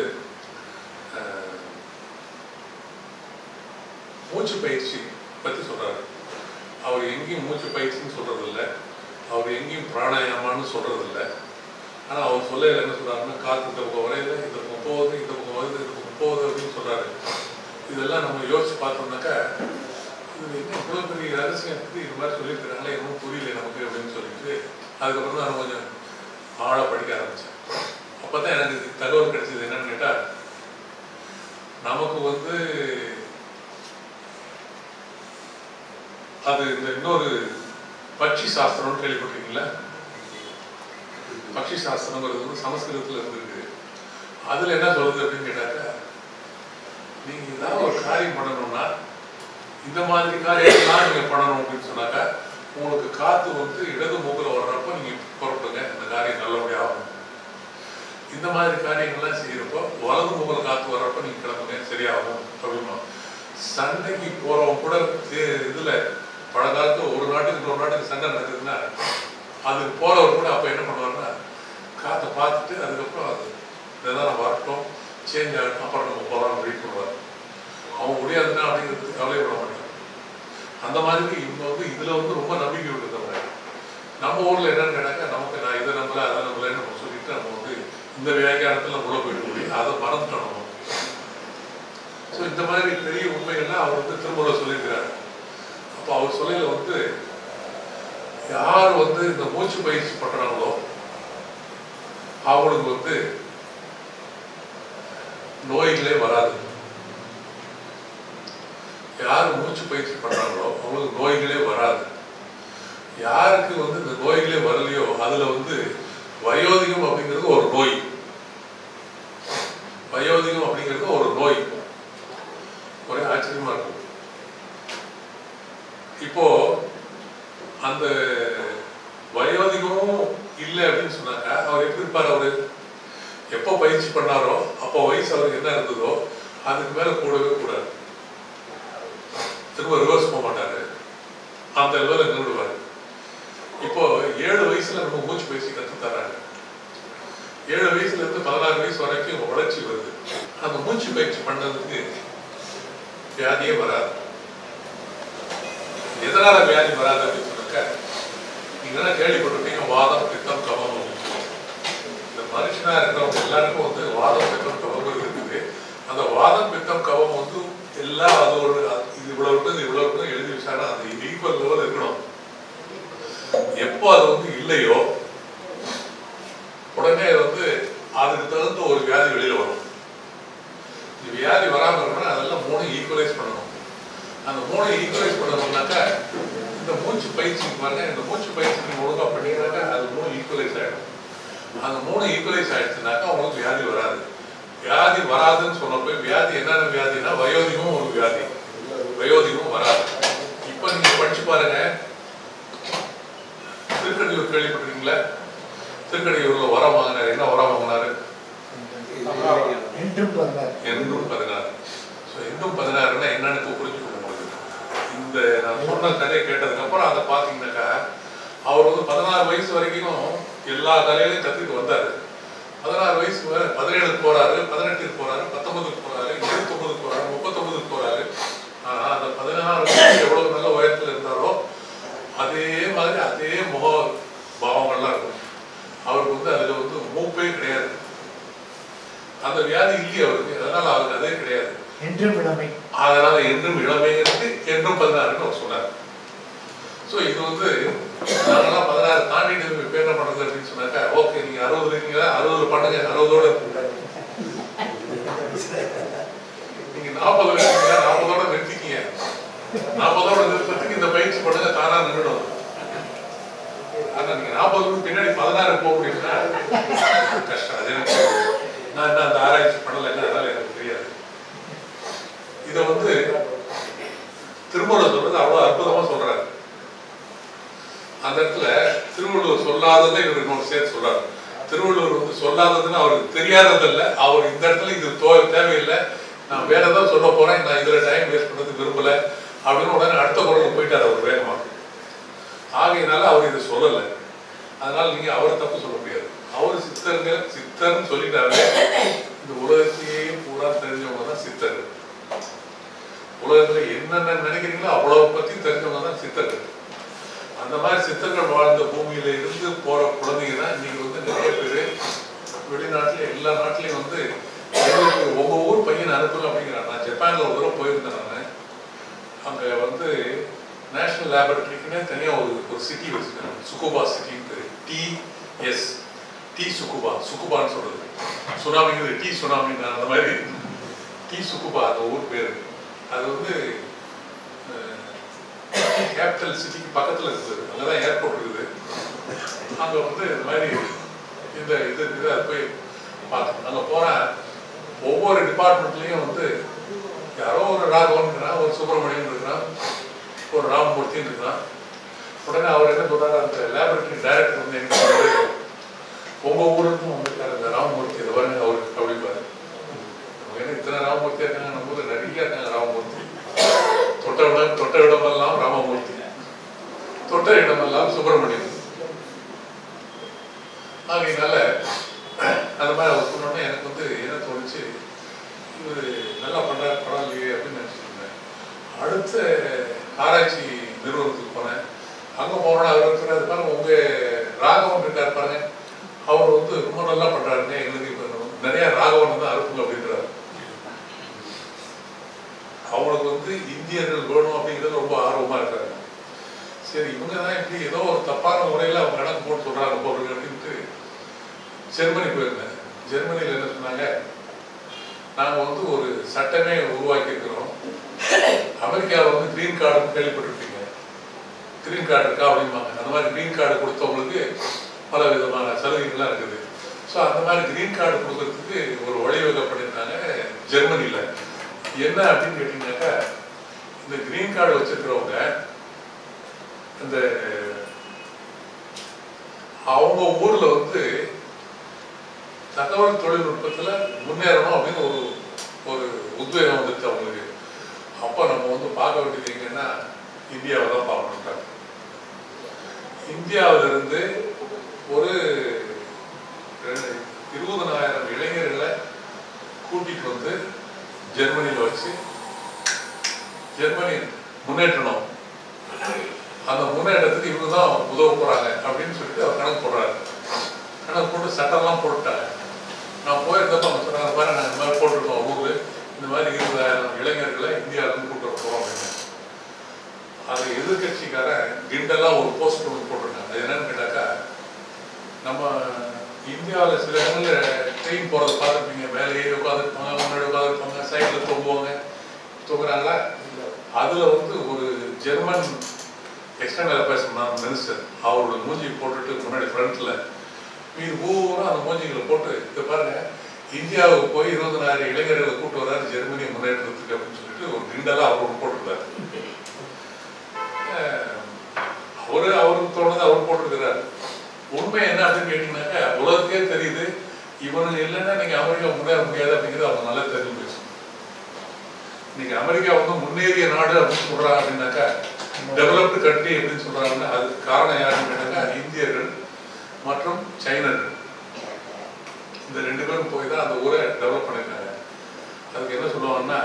மூச்சு பயிற்சி பத்தி சொல்றாரு. அவர் எங்கேயும் மூச்சு பயிற்சின்னு சொல்றது இல்லை, அவர் எங்கேயும் பிராணாயாமான்னு சொல்றது இல்லை. ஆனா அவர் சொல்ல என்ன சொல்றாருன்னா காத்து இந்த பக்கம் வரையில இந்த பக்கம் போகுது, இந்த பக்கம் வருது, இந்த பக்கம் போகுது அப்படின்னு சொல்றாரு. இதெல்லாம் நம்ம யோசிச்சு பார்த்தோம்னாக்கா இது என்ன இவ்வளவு பெரிய ரகசியம் இருக்குது, இது மாதிரி சொல்லியிருக்கிறாங்களே இன்னும் புரியல நமக்கு அப்படின்னு சொல்லிட்டு அதுக்கப்புறம் தான் நான் கொஞ்சம் ஆழ படிக்க ஆரம்பிச்சேன். அப்பதான் எனக்கு தகவல் கிடைச்சது என்னன்னு கேட்டா நமக்கு வந்து அது இந்த இன்னொரு பட்சி சாஸ்திரம்னு கேள்விப்பட்டிருக்கீங்களா? பட்சி சாஸ்திரங்கிறது வந்து சமஸ்கிருதத்துல இருந்திருக்கு. அதுல என்ன சொல்றது அப்படின்னு கேட்டாக்க நீங்க ஏதாவது ஒரு காரியம் பண்ணணும்னா இந்த மாதிரி காரியம்லாம் நீங்க பண்ணணும் அப்படின்னு சொன்னாக்கா உங்களுக்கு காத்து வந்து இடது மூக்கில் வர்றப்ப நீங்க புறப்படுங்க, இந்த காரியம் நல்லபடியா ஆகும். இந்த மாதிரி காரியங்கள்லாம் செய்யறப்போ வலது முகல் காத்து வர்றப்ப நீங்க கிளம்புங்க சரியாகும் அப்படிமா. சண்டைக்கு போறவங்க கூட இதுல பழங்காலத்துல ஒரு நாட்டுக்கு இன்னொரு நாட்டுக்கு சண்டை நடக்குதுன்னா அதுக்கு போறவர் கூட அப்ப என்ன பண்ணுவாருன்னா காற்றை பார்த்துட்டு அதுக்கப்புறம் அது நிதானம் வரட்டும் சேஞ்ச் ஆகட்டும் அப்புறம் நம்ம போகலாம் வெயிட் பண்ணுவார். அவங்க முடியாதுன்னா அப்படிங்கிறது கவலைப்பட மாட்டாங்க. அந்த மாதிரி இவங்க வந்து இதுல வந்து ரொம்ப நம்பிக்கை விட்டுருந்தவங்க. நம்ம ஊர்ல என்னன்னு கேட்டாக்கா நமக்கு நான் இதை நம்பல அதை நம்பலன்னு நம்ம சொல்லிட்டு நம்ம வந்து இந்த வியாக்கியானத்துல நம்ம உள்ள போயிட்டு முடியும் அதை மறந்துட்டோம் நம்ம. ஸோ இந்த மாதிரி பெரிய உண்மைகள்லாம் அவர் வந்து திரும்ப சொல்லியிருக்கிறாரு. அப்போ அவர் சொல்லையில வந்து யார் வந்து இந்த மூச்சு பயிற்சி பண்றாங்களோ அவங்களுக்கு வந்து நோய்களே வராது. யார் மூச்சு பயிற்சி பண்றாங்களோ அவங்களுக்கு நோய்களே வராது. யாருக்கு வந்து இந்த நோய்களே வரலையோ அதுல வந்து வயோதிகம் அப்படிங்கிறது ஒரு நோய். வயோதிகம் அப்படிங்கிறது ஒரு நோய். ஒரே ஆச்சரியமா இருக்கும். இப்போ அந்த வயோதிகமும் இல்லை அப்படின்னு சொன்னாக்கா அவர் எப்படி இருப்பார்? அவரு எப்போ பயிற்சி பண்ணாரோ அப்போ வயசு அவருக்கு என்ன இருந்ததோ அதுக்கு மேல கூடவே கூடாது. திரும்ப ரிவர்ஸ் போக மாட்டாரு. அந்த லெவலில் நின்றுடுவாரு. இப்போ ஏழு வயசுல நம்ம மூச்சு பயிற்சி கற்று தர்றாங்க. ஏழு வயசுல இருந்து பதினாறு வயசு வரைக்கும் வளர்ச்சி வருது. அந்த மூச்சு பயிற்சி பண்ணதுக்கு வியாதியே வராது. எதனால வியாதி வராது அப்படின்னு சொன்னாக்க நீங்க என்ன கேள்விப்பட்டிருக்கீங்க, வாதம் பித்தம் கபம். இந்த மனுஷனா இருக்கிறவங்க எல்லாருக்கும் வந்து வாதம் பித்தம் கபம் இருக்குது. அந்த வாதம் பித்தம் கபம் வந்து எல்லாம் அது ஒரு இது இவ்வளவு இருக்குது இவ்வளவு இருக்குது எழுதி வச்சாங்கன்னா அந்த ஈக்குவல் லெவல் இருக்கணும். எப்போ அது வந்து இல்லையோ உடனே வந்து அதுக்கு தகுந்த ஒரு வியாதி வெளியில வரும். இந்த வியாதி வராமல் இருக்கணும். அதெல்லாம் மூணு ஈக்குவலைஸ் பண்ணணும். அந்த மூணு ஈக்குவலைஸ் பண்ணணும்னாக்கா இந்த மூச்சு பயிற்சிக்கு பாருங்க, இந்த மூச்சு பயிற்சி நீங்க ஒழுங்கா பண்ணீங்கன்னாக்கா அது மூணு ஈக்குவலைஸ் ஆயிடும். அந்த மூணு ஈக்குவலைஸ் ஆயிடுச்சுனாக்கா உங்களுக்கு வியாதி வராது. வியாதி வராதுன்னு சொன்னப்போ வியாதி என்னென்ன வியாதினா வயோதிகமும் ஒரு வியாதி, வயோதிகமும் வராது. இப்ப நீங்க படிச்சு பாருங்க. திருக்கடையூர் கேள்விப்பட்டிருக்கீங்களா? திருக்கடையூர்ல உரம் வாங்கினாரு. என்ன உரம் வாங்கினாரு? என்றும் பதினாறு. என்றும் பதினாறுன்னா என்னன்னு புரிஞ்சுக்கணும். இந்த நான் சொன்ன கதையை கேட்டதுக்கு அப்புறம் அதை பாத்தீங்கன்னாக்கா அவர் வந்து பதினாறு வயசு வரைக்கும் எல்லா கலையிலையும் கத்துக்கிட்டு வந்தாரு. பதினாறு வயசு பதினேழுக்கு போறாரு, பதினெட்டுக்கு போறாரு, பத்தொன்பதுக்கு போறாரு, இருபத்தி ஒன்பதுக்கு போறாரு, முப்பத்தி ஒன்பதுக்கு போறாரு. ஆனா அந்த பதினாறு வயசு எவ்வளவு நல்ல உயரத்துல இருந்தாரோ அதே மாதிரி அதே முக பாவங்கள்லாம் இருக்கும். அவருக்கு வந்து அதுல வந்து மூப்பே கிடையாது. அந்த வியாதி இல்லையே அவருக்கு. அதனால அவருக்கு அதே கிடையாது. என்றும் இளமை. அதனால என்றும் இளமைங்கிறது என்றும் பதினாறுன்னு அவர் சொன்னார். ஸோ இது வந்து நாங்கெல்லாம் பதினாறு தாண்டிட்டு இப்போ என்ன பண்றது அப்படின்னு சொன்னாக்கா ஓகே நீங்க அறுபது இருக்கீங்களா அறுபது பண்ணுங்க, அறுபதோட நீங்க நாற்பது இருக்கீங்களா நாற்பதோட நிறுத்திக்கீங்க. நாற்பதோட நிறுத்தத்துக்கு இந்த பயிற்சி பண்ணுங்க, தானா நின்றுடும். ஆனா நீங்க நாற்பதுக்கு பின்னாடி பதினாறு போக முடியும்னா கஷ்டம். அது எனக்கு நான் என்ன அந்த ஆராய்ச்சி பண்ணலைன்னா அதனால எனக்கு தெரியாது. இதை வந்து திருமூலர் சொல்றது அவ்வளவு அற்புதமா சொல்றாரு. அந்த இடத்துல திருவள்ளுவர் சொல்லாததை இவர் இன்னொரு சேர்த்து சொல்றாரு. திருவள்ளுவர் வந்து சொல்லாததுன்னு அவருக்கு தெரியாததில்லை. அவர் இந்த இடத்துல இது தேவையில்லை, நான் வேற ஏதாவது சொல்ல போறேன், நான் இதுல டைம் வேஸ்ட் பண்ணது விரும்பல அப்படின்னு உடனே அடுத்த குரலுக்கு போயிட்டார் அவர் வேகமா. ஆகையினால அவர் இதை சொல்லலை. அதனால நீங்க அவரை தப்பு சொல்ல முடியாது. அவர் சித்தருங்க சித்தர்னு சொல்லிட்டாரு. இந்த உலகத்தையே பூரா தெரிஞ்சவங்க தான் சித்தர். உலகத்துல என்னென்ன நினைக்கிறீங்களோ அவ்வளவு பத்தி தெரிஞ்சவங்க தான் சித்தர்கள். அந்த மாதிரி சித்தர்கள் வாழ்ந்த பூமியில இருந்து போற குழந்தைங்க தான் இன்னைக்கு வந்து நிறைய பேர் வெளிநாட்டுல எல்லா நாட்டிலையும் வந்து உங்க ஊர் பையன் அனுப்பல அப்படிங்கிறாங்க. நான் ஜப்பான்ல ஒரு தூரம் போயிருந்தேன். நான் அங்க வந்து நேஷனல் லேபரட்டரிக்குன்னே தனியா ஒரு ஒரு சிட்டி வச்சிருக்காங்க, சுகுபா சிட்டின்னு. டி எஸ் டி சுகுபா, சுகுபான்னு சொல்றது. சுனாமிங்கிறது டி சுனாமின்னு அந்த மாதிரி டி சுகுபா அந்த ஊர் பேரு. அது வந்து கேபிட்டல் சிட்டிக்கு பக்கத்துல இருக்குது. அங்கதான் ஏர்போர்ட் இருக்குது. அங்க வந்து இந்த மாதிரி இந்த இது இருக்குது. அது போய் பார்த்தோம். அங்க போனா ஒவ்வொரு டிபார்ட்மெண்ட்லயும் வந்து யாரோ ஒரு ராகவன் இருக்கிறான், ஒரு சுப்பிரமணியன் இருக்கிறான், ஒரு ராமமூர்த்தின்னு இருக்கிறான். உடனே அவர் என்ன சொல்றாரு, அந்த லேபரட்டரி டைரக்டர் வந்து என்ன சொல்றாரு, உங்க ஊருக்கும் வந்துருக்காரு இந்த ராமமூர்த்தி இவர் நல்லா பண்ணுறாரு பரவாயில்லையே அப்படின்னு நினச்சிட்டு இருந்தேன். அடுத்த ஆராய்ச்சி நிறுவனத்துக்கு போனேன். அங்கே போனோன்னா அவர் இருக்கிறாரு பாருங்க, உங்கள் ராகவன் இருக்கார் பாருங்க, அவர் வந்து ரொம்ப நல்லா பண்ணுறாருன்னு எங்களுக்கு இப்போ நிறையா ராகவன் தான் அறுப்புங்க அப்படின்றாரு. அவங்களுக்கு வந்து இந்தியர்கள் வேணும் அப்படிங்கிறது ரொம்ப ஆர்வமாக இருக்காங்க. சரி, இவங்க தான் இப்படி ஏதோ ஒரு தப்பான முறையில் அவங்க கணக்கு போட்டு சொல்கிறாங்க போடுறது அப்படின்ட்டு ஜெர்மனி போயிருந்தேன். ஜெர்மனியில் என்ன சொன்னாங்க, நாங்கள் வந்து ஒரு சட்டமே உருவாக்கி இருக்கிறோம். அமெரிக்காவில் வந்து கிரீன் கார்டுன்னு கேள்விப்பட்டிருப்பீங்க. கிரீன் கார்டு இருக்கா அப்படிம்பாங்க. அந்த மாதிரி கிரீன் கார்டு கொடுத்தவங்களுக்கு பல விதமான சலுகைகள்லாம் இருக்குது. ஸோ அந்த மாதிரி கிரீன் கார்டு கொடுக்கறதுக்கு ஒரு வழிவகை பண்ணியிருந்தாங்க ஜெர்மனியில். என்ன அப்படின்னு கேட்டீங்கன்னாக்கா, இந்த கிரீன் கார்டு வச்சிருக்கிறவங்க இந்த அவங்க ஊர்ல வந்து தகவல் தொழில்நுட்பத்துல முன்னேறணும் அப்படின்னு ஒரு ஒரு உத்வேகம் வந்துச்சு அவங்களுக்கு. அப்ப நம்ம வந்து பார்க்க வேண்டியது எங்கன்னா இந்தியாவை தான் பார்க்கணும். இந்தியாவில இருந்து ஒரு இருபதனாயிரம் இளைஞர்களை கூட்டிட்டு வந்து ஜெர்மனியில வச்சு ஜெர்மனி முன்னேற்றணும், அந்த முன்னேற்றத்துக்கு இவங்க தான் உதவ போறாங்க அப்படின்னு சொல்லிட்டு அவர் கணக்கு போடுறாரு. கணக்கு போட்டு சட்டம்லாம் போட்டுட்டாங்க. நான் போயிருந்தப்ப அவங்க சொன்னாங்க, பாரு நாங்கள் இந்த மாதிரி போட்டிருக்கோம் ஊரு, இந்த மாதிரி இருபதாயிரம் இளைஞர்களை இந்தியாவிலிருந்து கூப்பிட்டு போறோம் அப்படின்னு. அது எதிர்கட்சிக்காரன் கிண்டெல்லாம் ஒரு போஸ்ட் ஒன்று போட்டிருக்காங்க. அது என்னன்னு கேட்டாக்கா, நம்ம இந்தியாவில் சில இடங்களில் ட்ரெயின் போகிறத பார்த்துருப்பீங்க, மேலே ஏறி உட்காந்துருப்பாங்க, முன்னாடி உட்காந்துருப்பாங்க, சைடில் தொங்குவாங்க, தூங்குறாங்களா. அதில் வந்து ஒரு ஜெர்மன் எக்ஸ்டர்னல் அஃபேர்ஸ் மினிஸ்டர் அவரோட மூஞ்சி போட்டுட்டு முன்னாடி ஃப்ரண்ட்ல மீது பூரா அந்த மூஞ்சிகளை போட்டு, இதை பாருங்க இந்தியாவுக்கு போய் இருபதனாயிரம் இளைஞர்களை கூட்டு வர்றாரு ஜெர்மனியை முன்னேற்றத்துக்கு அப்படின்னு சொல்லிட்டு ஒரு கிண்டலா அவர் போட்டிருந்தாரு. அவரு அவருக்கு தோணுது அவர் போட்டிருக்கிறாரு. உண்மை என்ன அப்படின்னு கேட்டீங்கன்னாக்கா, உலகத்தையே தெரியுது இவனுக்கு இல்லைன்னா நீங்க அமெரிக்கா முன்னேற முடியாது அப்படிங்கிறது அவங்க நல்லா தெரிஞ்சு போச்சு. இன்னைக்கு அமெரிக்கா வந்து முன்னேறிய நாடு அப்படின்னு சொல்றாங்க அப்படின்னாக்கா, டெவலப்டு கண்ட்ரி அப்படின்னு சொல்றாங்கன்னா அதுக்கு காரணம் யாருன்னு கேட்டாக்கா இந்தியர்கள் மற்றும் சைனர்கள். இந்த ரெண்டு பேரும் போய் தான் அந்த ஊரை டெவலப் பண்ணிருக்காங்க. அதுக்கு என்ன சொல்லுவாங்கன்னா,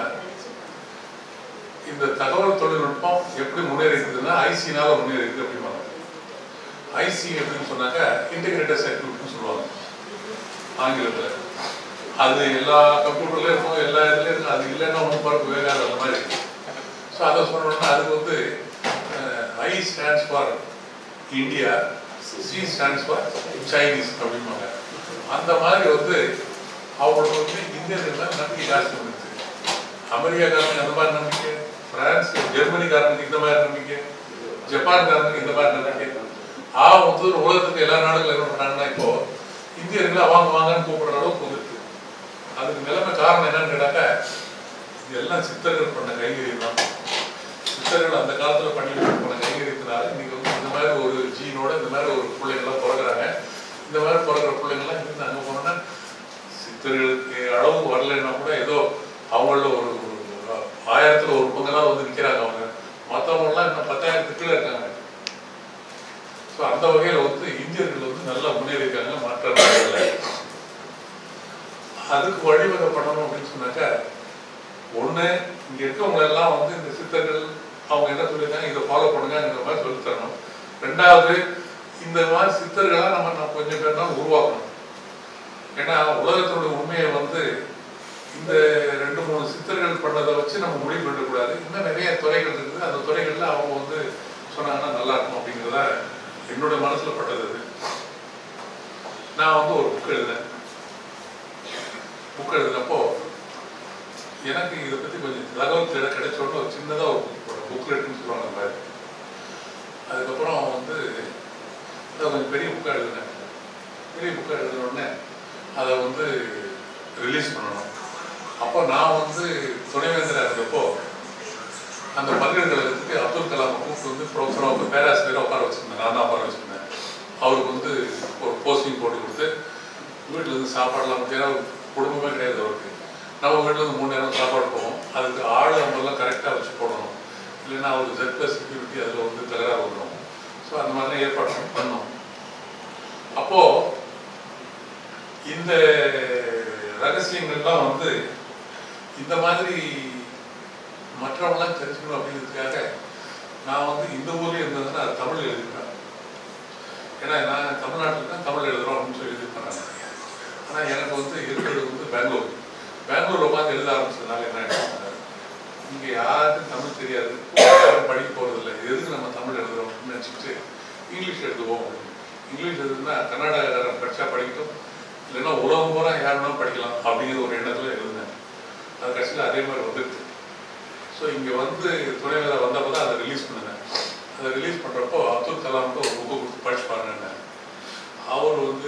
இந்த தகவல் தொழில்நுட்பம் எப்படி முன்னேறி இருக்குதுன்னா ஐசினால முன்னேறி இருக்கு அப்படிம்பாங்க. ஐசி அப்படின்னு சொன்னாக்கா இன்டெகிரேட்டட் சர்க்யூட்னு சொல்லுவாங்க ஆங்கிலத்தில். அது எல்லா கம்ப்யூட்டர்லயும் இருக்கும், எல்லா இதுலயும் இருக்கும். அது இல்லைன்னா ஒன்றும் பரப்பு வேகாது அந்த மாதிரி. ஸோ அதை சொன்னோம்னா அதுக்கு வந்து I stands for India, C stands for Chinese அப்படிம்பாங்க. அந்த மாதிரி வந்து அவங்களுக்கு வந்து இந்தியர்கள் நம்பிக்கை ஜாஸ்தி வந்துச்சு. அமெரிக்காக்காரனுக்கு அந்த மாதிரி நம்பிக்கை, பிரான்ஸ் ஜெர்மனிக்காரனுக்கு இந்த மாதிரி நம்பிக்கை, ஜப்பான்காரனுக்கு இந்த மாதிரி நம்பிக்கை. ஆ வந்து உலகத்துக்கு எல்லா நாடுகளும் என்ன பண்ணாங்கன்னா இப்போ இந்தியர்களை அவங்க வாங்கன்னு கூப்பிடுற அளவுக்கு வந்துருக்கு. அதுக்கு நிலைமை காரணம் என்னன்னு கேட்டாக்கா, இது எல்லாம் சித்தர்கள் பண்ண கைங்கரியம் தான். சித்தர்கள் அந்த காலத்துல பண்ணி பண்ண கைங்கரியத்தினால இன்னைக்கு வந்து இந்த மாதிரி ஒரு ஜீனோட இந்த மாதிரி ஒரு பிள்ளைங்கள்லாம் பிறகுறாங்க. இந்த மாதிரி பிறகுற பிள்ளைங்கள்லாம் இருந்து அங்கே போனோன்னா சித்தர்களுக்கு அளவு வரலைன்னா கூட ஏதோ அவங்கள ஒரு ஆயிரத்துல ஒரு பங்கெல்லாம் வந்து நிற்கிறாங்க. அவங்க மற்றவங்கலாம் இன்னும் பத்தாயிரத்துக்கு கீழே இருக்காங்க. ஸோ அந்த வகையில் வந்து இந்தியர்கள் வந்து நல்லா முன்னேறியிருக்காங்க மற்ற நாடுகளில். அதுக்கு வழிவகை பண்ணணும் அப்படின்னு சொன்னாக்கா, ஒன்று இங்கே இருக்கவங்களெல்லாம் வந்து இந்த சித்தர்கள் அவங்க என்ன சொல்லியிருக்காங்க இதை ஃபாலோ பண்ணுங்கிற மாதிரி சொல்லித்தரணும். ரெண்டாவது இந்த மாதிரி சித்தர்களாக நம்ம நம்ம கொஞ்சம் பேர் தான் உருவாக்கணும். ஏன்னா உலகத்தினுடைய உண்மையை வந்து இந்த ரெண்டு மூணு சித்தர்கள் பண்ணதை வச்சு நம்ம முடிவு பண்ணக்கூடாது. இன்னும் நிறைய துறைகள் இருக்குது. அந்த துறைகளில் அவங்க வந்து சொன்னாங்கன்னா நல்லா இருக்கும் அப்படிங்கிறத என்னோட மனசுல பட்டது. அது நான் வந்து ஒரு புக் எழுதினேன். புக் எழுதினப்போ எனக்கு இதை பற்றி கொஞ்சம் தகவல் தேட கிடைச்சோன்னு ஒரு சின்னதாக ஒரு புக்லெட்னு சொல்லுவாங்க அந்த மாதிரி. அதுக்கப்புறம் வந்து அதை கொஞ்சம் பெரிய புக்காக எழுதினேன். பெரிய புக்காக எழுதின உடனே அதை வந்து ரிலீஸ் பண்ணணும். அப்போ நான் வந்து துணைவேந்தராக இருந்தப்போ அந்த பல்கலைக்கழகத்துக்கு அப்துல் கலாம் கூப்பிட்டு வந்து ப்ரொஃபஸராக வந்து பேராசிரியராக உட்கார வச்சுருந்தேன். நான் தான் உட்கார வச்சுருந்தேன். அவருக்கு வந்து ஒரு போஸ்டிங் போட்டு கொடுத்து வீட்டில் இருந்து சாப்பாடெல்லாம் பார்த்தீங்கன்னா குடும்பமே கிடையாது அவருக்கு. நம்ம வீட்டில் இருந்து மூணு நேரம் சாப்பாடு போவோம். அதுக்கு ஆள் நம்மளாம் கரெக்டாக வச்சு போடணும், இல்லைன்னா அவருக்கு ஜெட் பிளஸ் செக்யூரிட்டி அதில் வந்து தகராறு வந்துடும். ஸோ அந்த மாதிரிலாம் ஏற்பாடு பண்ணோம். அப்போது இந்த ரகசியங்கள்லாம் வந்து இந்த மாதிரி மற்றவங்களாம் தெரிஞ்சுக்கணும் அப்படிங்கிறதுக்காக நான் வந்து இந்த ஊர்லேயே இருந்ததுன்னா அது தமிழ் எழுதிருக்கேன். ஏன்னா நான் தமிழ்நாட்டில் தான் தமிழ் எழுதுகிறோம் அப்படின்னு சொல்லி இது பண்ணாங்க. ஆனால் எனக்கு வந்து இருக்கிறது வந்து பெங்களூர். பெங்களூரில் உட்காந்து எழுத ஆரம்பிச்சதுனால என்ன ஆகிடுச்சு, இங்கே யாருக்கும் தமிழ் தெரியாது, யாரும் படிக்க போகிறதில்ல, எதுக்கு நம்ம தமிழ் எழுதுகிறோம் அப்படின்னு நினச்சிட்டு இங்கிலீஷ் எழுதுவோம். இங்கிலீஷ் எழுதுனா கர்நாடகாரன் படித்தா படிக்கட்டும், இல்லைன்னா உலகம் பூரா யாருன்னா படிக்கலாம் அப்படிங்கிற ஒரு எண்ணத்தில் எழுதினேன். அது கடைசியில் அதே மாதிரி வந்துடுது. ஸோ இங்கே வந்து துணைவேலை வந்தப்போ தான் அதை ரிலீஸ் பண்ணினேன். அதை ரிலீஸ் பண்ணுறப்போ அப்துல் கலாம்க்கு ஒரு புக்கு கொடுத்து படிச்சு பாருங்க. அவர் வந்து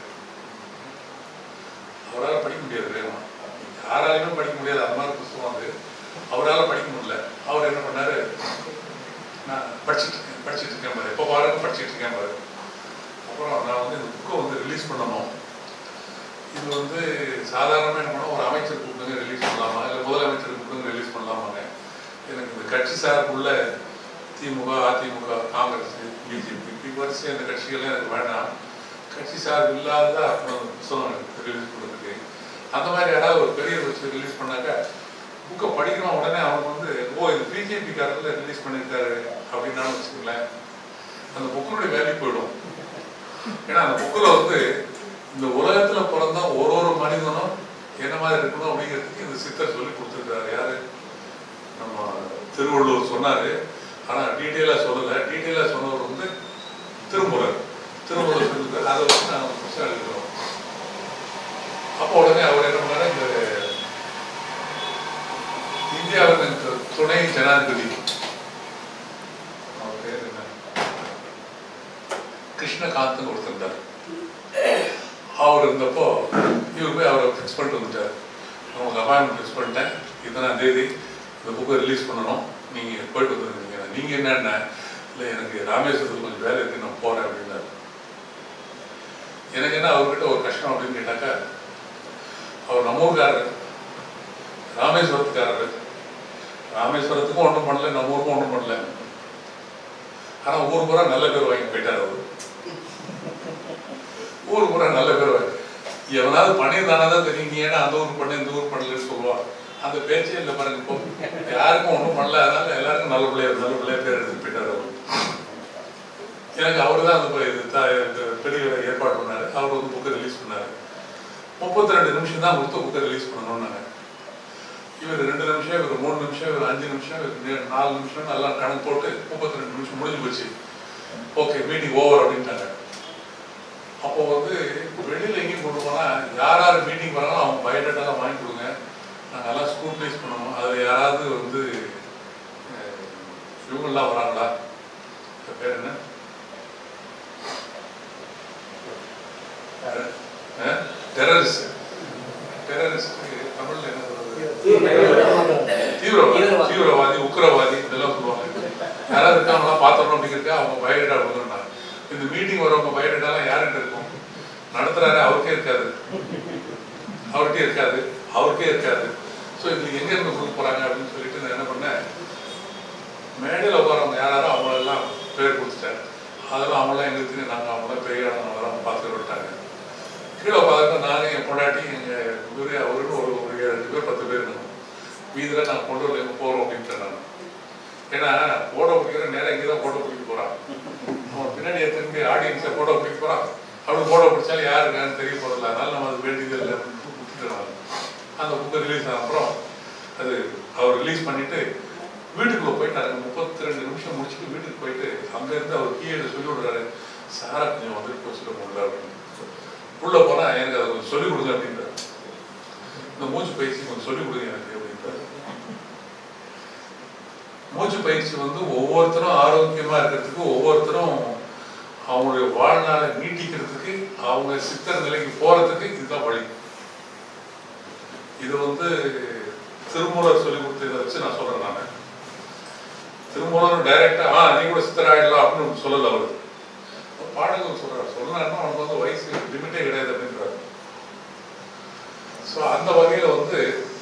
அவரால் படிக்க முடியாது, வேணும் யாராலையுமே படிக்க முடியாது, அது மாதிரி புத்தகம் அது அவரால் படிக்க முடியல. அவர் என்ன பண்ணார், நான் படிச்சுட்டு இருக்கேன் படிச்சுட்டு இருக்கேன் பாரு, எப்போ பாருங்க படிச்சுட்டு இருக்கேன் பாரு. அப்புறம் நான் வந்து இந்த புக்கை வந்து ரிலீஸ் பண்ணணும். இது வந்து சாதாரணமாக என்ன பண்ணோம், ஒரு அமைச்சர் கூப்பிட்டு ரிலீஸ் பண்ணலாமா, இல்லை முதலமைச்சர் கூப்பிட்டு ரிலீஸ் பண்ணலாமாங்க. எனக்கு இந்த கட்சி சார்புள்ள திமுக, அதிமுக, காங்கிரஸ், பிஜேபி வரிசை அந்த கட்சிகள்லாம் எனக்கு வேண்டாம், கட்சி சார்பு இல்லாத புத்தகம் ரிலீஸ் பண்ணுறதுக்கு. அந்த மாதிரி யாராவது ஒரு பெரிய வச்சு ரிலீஸ் பண்ணாக்க புக்கை படிக்கிறோம், உடனே அவனுக்கு வந்து ஓ இது பிஜேபி காரத்தில் ரிலீஸ் பண்ணியிருக்காரு அப்படின்னாலும் வச்சுக்கோங்களேன், அந்த புக்கினுடைய வேல்யூ போயிடும். ஏன்னா அந்த புக்கில் வந்து இந்த உலகத்தில் பிறந்தா ஒரு ஒரு மனிதனும் என்ன மாதிரி இருக்கணும் அப்படிங்கிறதுக்கு இந்த சித்தர் சொல்லி கொடுத்துருக்காரு. யாரு, நம்ம திருவள்ளுவர் சொன்னார். ஆனால் டீட்டெயிலாக சொல்லலை. டீட்டெயிலாக சொன்னவர் வந்து திருமூலர். திருமூலர் சொல்லியிருக்காரு. அதை வச்சு நாங்கள் புதுசாக எழுதுகிறோம். அப்போ உடனே அவர் என்ன பண்ணாரு, இந்த இந்தியாவின் துணை ஜனாதிபதி அவர் பேர் என்ன, கிருஷ்ணகாந்த் ஒருத்தர், அவர் இருந்தப்போ இவர் போய் அவரை ஃபிக்ஸ் பண்ணிட்டு வந்துட்டார். அவங்க அப்பாயின்மெண்ட் ஃபிக்ஸ் பண்ணிட்டேன், இத்தனாம் தேதி இந்த புக்கை ரிலீஸ் பண்ணணும், நீங்கள் போயிட்டு வந்துருக்கீங்க. நீங்கள் என்னென்ன, இல்லை எனக்கு ராமேஸ்வரத்தில் கொஞ்சம் வேலை இருக்கு, நான் போகிறேன் அப்படின்னாரு. எனக்கு என்ன அவர்கிட்ட ஒரு கஷ்டம் அப்படின்னு கேட்டாக்கா, அவர் நம்ம ஊருக்காரர், ராமேஸ்வரத்துக்காரர். ராமேஸ்வரத்துக்கும் ஒன்றும் பண்ணல, நம்ம ஊருக்கும் ஒன்றும் பண்ணல. ஆனால் ஊர் பூரா நல்ல பேர் வாங்கி போயிட்டார். அவர் ஊர் பூரா நல்ல பேர் வாங்கி, எவனாவது பண்ணியிருந்தானா தான் தெரியும், நீ ஏன்னா அந்த ஊர் பண்ண இந்த ஊர் பண்ணலன்னு சொல்லுவான். அந்த பேச்சே இல்லை பாருங்க. இப்போ யாருக்கும் ஒன்றும் பண்ணல, அதனால எல்லாருக்கும் நல்ல பிள்ளைய நல்ல பிள்ளைய பேர் எடுத்துட்டு போயிட்டார் அவர். எனக்கு அவரு தான் அந்த இது பெரிய ஏற்பாடு பண்ணாரு. அவர் வந்து புக்கை ரிலீஸ் பண்ணாரு. முப்பத்தி ரெண்டு நிமிஷம் தான் கொடுத்து புக்கை ரிலீஸ் பண்ணணும்னாங்க. இவர் ரெண்டு நிமிஷம், இவர் மூணு நிமிஷம், இவர் அஞ்சு நிமிஷம், இவர் நாலு நிமிஷம், நல்லா கணக்கு போட்டு முப்பத்தி ரெண்டு நிமிஷம் முடிஞ்சு போச்சு. ஓகே, மீட்டிங் ஓவர் அப்படின்ட்டாங்க. அப்போ வந்து வெளியில் எங்கேயும் கொண்டு போனால் யார் யார் மீட்டிங் வராங்களோ அவங்க பயோடேட்டாலாம் வாங்கி கொடுங்க, நாங்கள் எல்லாம் ஸ்க்ரூட்னைஸ் பண்ணணும். அதில் யாராவது வந்து இவங்கெல்லாம் வராங்களா, பேர் என்ன, டெரரிஸ்ட் டெரரிஸ்ட் தமிழ்ல என்ன சொல்றது, தீவிரவாதி தீவிரவாதி உக்கிரவாதி இதெல்லாம் சொல்லுவாங்க. யாராவது இருக்காங்களா பார்த்தோம் அப்படிங்கிறதுக்கு அவங்க பயோடேட்டா கொடுக்குறாங்க. இந்த மீட்டிங் வரவங்க பயோடேட்டாலாம் யாருக்கிட்ட இருக்கும், நடத்துறாரு அவருக்கே இருக்காது, அவருக்கே இருக்காது அவருக்கே இருக்காது ஸோ இதுக்கு எங்க இருந்து கொடுக்க போறாங்க அப்படின்னு சொல்லிட்டு நான் என்ன பண்ணேன், மேடையில் உட்காரவங்க யாராரும் அவங்களெல்லாம் பேர் கொடுத்துட்டாரு. அதெல்லாம் அவங்களாம் எங்களுக்கு நாங்கள் அவங்களாம் பெரிய இடம்லாம் பார்த்துட்டு விட்டாங்க. கீழே பார்த்துட்டு நானும் என் பொண்டாட்டி எங்கள் இவரு அவருன்னு ஒரு ஒரு ஏழு பேர் பத்து பேர் இருக்கணும். வீதியில் நான் கொண்டு வரல எங்கே போகிறோம் அப்படின்ட்டு நான். ஏன்னா ஃபோட்டோ பிடிக்கிற நேரம் இங்கே தான் ஃபோட்டோ பிடிக்க போகிறான். அவன் பின்னாடி திரும்பி ஆடியன்ஸை ஃபோட்டோ பிடிக்க போகிறான். அப்படி ஃபோட்டோ பிடிச்சாலும் யார் இருக்கான்னு தெரிய போகிறதில்ல. அதனால நம்ம அது வேண்டியது இல்லை அப்படின்னு கொடுத்துட்டு அந்த புக்கை ரிலீஸ் ஆன அப்புறம் அது அவர் ரிலீஸ் பண்ணிவிட்டு வீட்டுக்குள்ளே போயிட்டாரு. முப்பத்தி ரெண்டு நிமிஷம் முடிச்சுட்டு வீட்டுக்கு போயிட்டு அங்கேருந்து அவர் பிஏட சொல்லி விடுறாரு, சாரா கொஞ்சம் வந்துட்டு போச்சுட்டு முடியல அப்படின்னு. உள்ளே போனால் எனக்கு அதை கொஞ்சம் சொல்லிக் கொடுங்க அப்படின்றாரு. இந்த மூச்சு பயிற்சி கொஞ்சம் சொல்லிக் கொடுங்க எனக்கு அப்படின்றாரு. மூச்சு பயிற்சி வந்து ஒவ்வொருத்தரும் ஆரோக்கியமாக இருக்கிறதுக்கு, ஒவ்வொருத்தரும் அவங்களுடைய வாழ்நாளை நீட்டிக்கிறதுக்கு, அவங்க சித்தர் நிலைக்கு போகிறதுக்கு இதுதான் வழி. இது வந்து திருமூலர் சொல்லி கொடுத்ததை வச்சு நான் சொல்கிறேன். நான் திருமூலர் டைரக்டா ஆ நீ கூட சித்தராயிடலாம் அப்படின்னு சொல்லல. அவரு பாடல்கள் சொல்றாரு. சொல்லணும்னா அவனுக்கு வந்து வயசு லிமிட்டே கிடையாது அப்படின்றாரு. ஸோ அந்த வகையில வந்து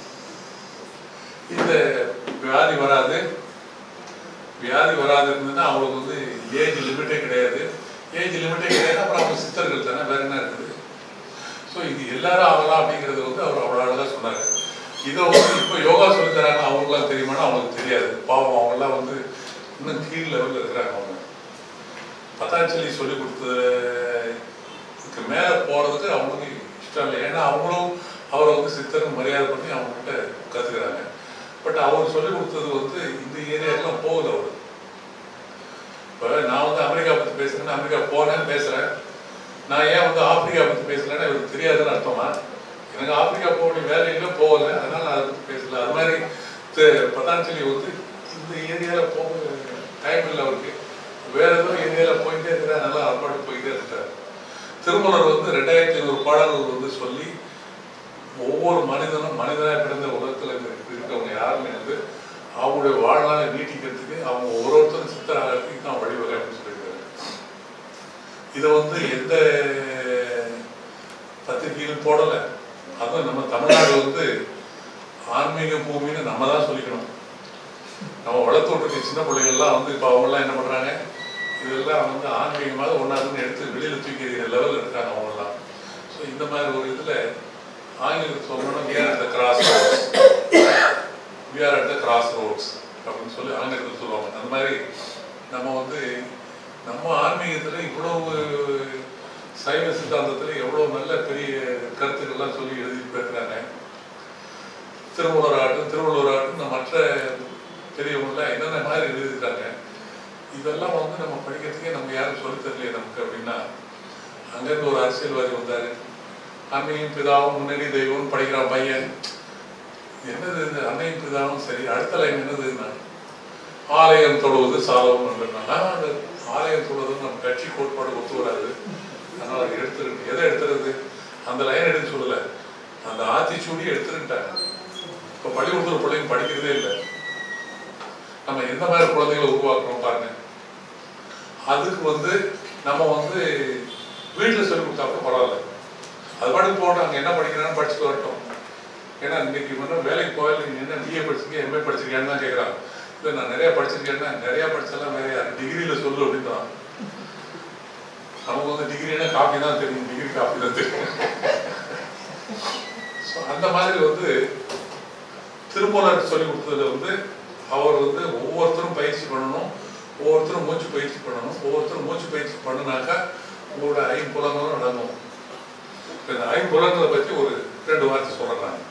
இந்த வியாதி வராது, வியாதி வராது இருந்ததுன்னா அவங்களுக்கு வந்து ஏஜ் லிமிட்டே கிடையாது. ஏஜ் லிமிட்டே கிடையாது, அப்புறம் அவங்க சித்தர்கள் தானே, வேற என்ன இருக்குது. ஸோ இது எல்லாரும் ஆகலாம் அப்படிங்கிறது வந்து அவர் அவ்வளோ அழகாக சொன்னார். இதை வந்து இப்போ யோகா சொல்லி தராங்க, அவங்களாம் தெரியுமானா அவங்களுக்கு தெரியாது. பாவம் அவங்களாம் வந்து இன்னும் கீழ் லெவலில் இருக்கிறாங்க. அவங்க பதாஞ்சலி சொல்லி கொடுத்ததுக்கு மேலே போகிறதுக்கு அவங்களுக்கு இஷ்டம் இல்லை. ஏன்னா அவங்களும் அவரை வந்து சித்தரும் மரியாதை பண்ணி அவங்ககிட்ட கற்றுக்கிறாங்க. பட் அவர் சொல்லி கொடுத்தது வந்து இந்த ஏரியாக்கெல்லாம் போகுது. அவர் இப்போ நான் வந்து அமெரிக்கா பற்றி பேசுகிறேன்னா அமெரிக்கா போனேன்னு பேசுகிறேன். நான் ஏன் வந்து ஆப்பிரிக்கா பற்றி பேசலைன்னா இவருக்கு தெரியாதுன்னு அர்த்தமா? எனக்கு ஆப்பிரிக்கா போக வேண்டிய வேலையில போகலை, அதனால நான் அதை பற்றி பேசல. அது மாதிரி பதாஞ்சலி வந்து இந்த ஏரியாவில் போக டைம் இல்லை அவருக்கு, வேற ஏதோ ஏரியாவில் போயிட்டே இருக்கிறார், நல்லா அப்பாட்டு போயிட்டே இருக்கார். திருமலர் வந்து ரெண்டாயிரத்தி ஐநூறு பாடல்கள் வந்து சொல்லி ஒவ்வொரு மனிதனும் மனிதனாக பிறந்த உலகத்தில் இருக்கிறவங்க யாருமே வந்து அவங்களுடைய வாழ்நாளை நீட்டிக்கிறதுக்கு அவங்க ஒரு ஒருத்தரும் சித்தராகிறதுக்கு தான் வழிவகை அப்படின்னு சொல்லியிருக்காரு. இதை வந்து எந்த பத்திரிகையிலும் போடலை. அதுவும் நம்ம தமிழ்நாடு வந்து ஆன்மீக பூமின்னு நம்ம தான் சொல்லிக்கணும். நம்ம வளர்த்து விட்டுருக்க சின்ன பிள்ளைகள்லாம் வந்து இப்போ அவங்கெல்லாம் என்ன பண்ணுறாங்க, இதெல்லாம் வந்து ஆன்மீகமாக ஒன்றாதுன்னு எடுத்து வெளியில் தூக்கி லெவலில் இருக்காங்க அவங்கெல்லாம். ஸோ இந்த மாதிரி ஒரு இதில் ஆங்கிலத்தில் சொல்லணும்னா we are at the cross roads, we are at the cross roads அப்படின்னு சொல்லி ஆங்கிலத்தில் சொல்லுவாங்க. அந்த மாதிரி நம்ம வந்து நம்ம ஆன்மீகத்தில் இவ்வளவு சைவ சித்தாந்தத்தில் எவ்வளோ நல்ல பெரிய கருத்துக்கள்லாம் சொல்லி எழுதி போயிருக்கிறாங்க. திருவள்ளுவர் ஆகட்டும் திருவள்ளுவர் ஆகட்டும் மற்ற பெரியவங்களாம் என்னென்ன மாதிரி எழுதியிருக்காங்க. இதெல்லாம் வந்து நம்ம படிக்கிறதுக்கே நம்ம யாரும் சொல்லி தரலையே நமக்கு அப்படின்னா, அங்கேருந்து ஒரு அரசியல்வாதி வந்தார், அன்னையும் பிதாவும் முன்னாடி தெய்வம்னு படிக்கிறான் பையன். என்னது இது அன்னையும் பிதாவும் சரி, அடுத்த லைன் என்னதுன்னா ஆலயம் தொழுவது சாலவும் அப்படின்னா, அந்த ஆலயம் தொழுவது நம்ம கட்சி கோட்பாடு ஒத்து வராது, அதனால் அதை எடுத்துருக்கு. எதை எடுத்துறது? அந்த லைன் எடுத்து சொல்லலை, அந்த ஆத்திச்சூடி எடுத்துருட்டாங்க. இப்போ பள்ளிக்கூடத்தில் பிள்ளைங்க படிக்கிறதே இல்லை. நம்ம எந்த மாதிரி குழந்தைகளை உருவாக்குறோம் பாருங்க. அதுக்கு வந்து நம்ம வந்து வீட்டில் சொல்லி கொடுத்தா கூட பரவாயில்ல, அது பாட்டுக்கு போட்டு அங்கே என்ன படிக்கிறான்னு படிச்சுட்டு வரட்டும். ஏன்னா இன்னைக்கு வந்து வேலைக்கு போகல, நீங்கள் என்ன பிஏ படிச்சிருக்கீங்க எம்ஏ படிச்சிருக்கேன்னு தான் கேட்குறாங்க. இல்லை நான் நிறையா படிச்சிருக்கேன்னா நிறையா படிச்சாலாம் நிறையா டிகிரியில் சொல்லு அப்படின்னு தான். நமக்கு வந்து டிகிரினா காப்பி தான் தெரியும், டிகிரி காப்பி தான் தெரியும். ஸோ அந்த மாதிரி வந்து திருமூலர் சொல்லி கொடுத்ததுல வந்து அவர் வந்து ஒவ்வொருத்தரும் பயிற்சி பண்ணணும், ஒவ்வொருத்தரும் மூச்சு பயிற்சி பண்ணணும். ஒவ்வொருத்தரும் மூச்சு பயிற்சி பண்ணினாக்கா உங்களோட ஐம்புலங்களும் நடக்கும். இந்த ஐம்புலங்களை பற்றி ஒரு ரெண்டு வார்த்தை சொல்றேன்.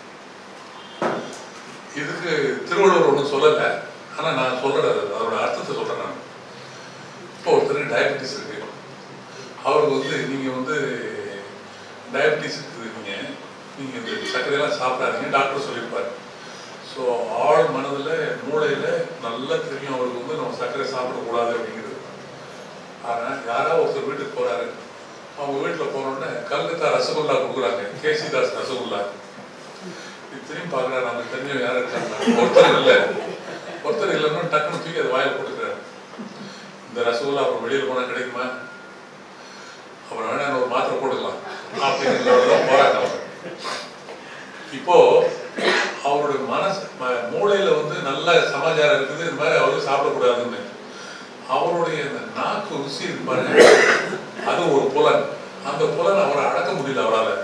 இதுக்கு திருவள்ளுவர் ஒன்றும் சொல்லலை, ஆனால் நான் சொல்கிறேன், அதோட அர்த்தத்தை சொல்கிறேன். நான் இப்போ ஒருத்தருக்கு டயபெட்டிஸ் இருக்கு, அவருக்கு வந்து நீங்கள் வந்து டயபெட்டிஸ் இருக்குதுங்க, நீங்கள் இந்த சர்க்கரையெல்லாம் சாப்பிடாதீங்க டாக்டர் சொல்லியிருப்பார். ஸோ ஆள் மனதில் மூளையில் நல்லா தெரியும் அவருக்கு வந்து நம்ம சர்க்கரை சாப்பிடக்கூடாது அப்படிங்கிறது. ஆனால் யாராவது ஒருத்தர் வீட்டுக்கு போகிறாரு, அவங்க வீட்டில் போனோடனே கல்கத்தா ரசகுல்லா கொடுக்குறாங்க, கேசிதாஸ் ரசகுல்லா. திரும்பி பார்க்குறாரு, நமக்கு தெரிஞ்சவங்க யாரும் இருக்காங்க, ஒருத்தர் இல்லை. ஒருத்தர் இல்லைன்னா டக்குன்னு தூக்கி அது வாயில் போட்டுக்கிறாரு. இந்த ரசகுல்லா அப்புறம் வெளியில் போனால் கிடைக்குமா, அப்புறம் வேணா ஒரு மாத்திரை போட்டுக்கலாம் அப்படிங்கிறதான் போறாங்க அவங்க. இப்போ அவருடைய மனசு மூளையில வந்து நல்ல சமாச்சாரம் இருக்குது, இந்த மாதிரி அவரு சாப்பிடக்கூடாதுன்னு. அவருடைய அந்த நாக்கு ருசி இருப்பாரு, அது ஒரு புலன். அந்த புலன் அவரை அடக்க முடியல அவரால்.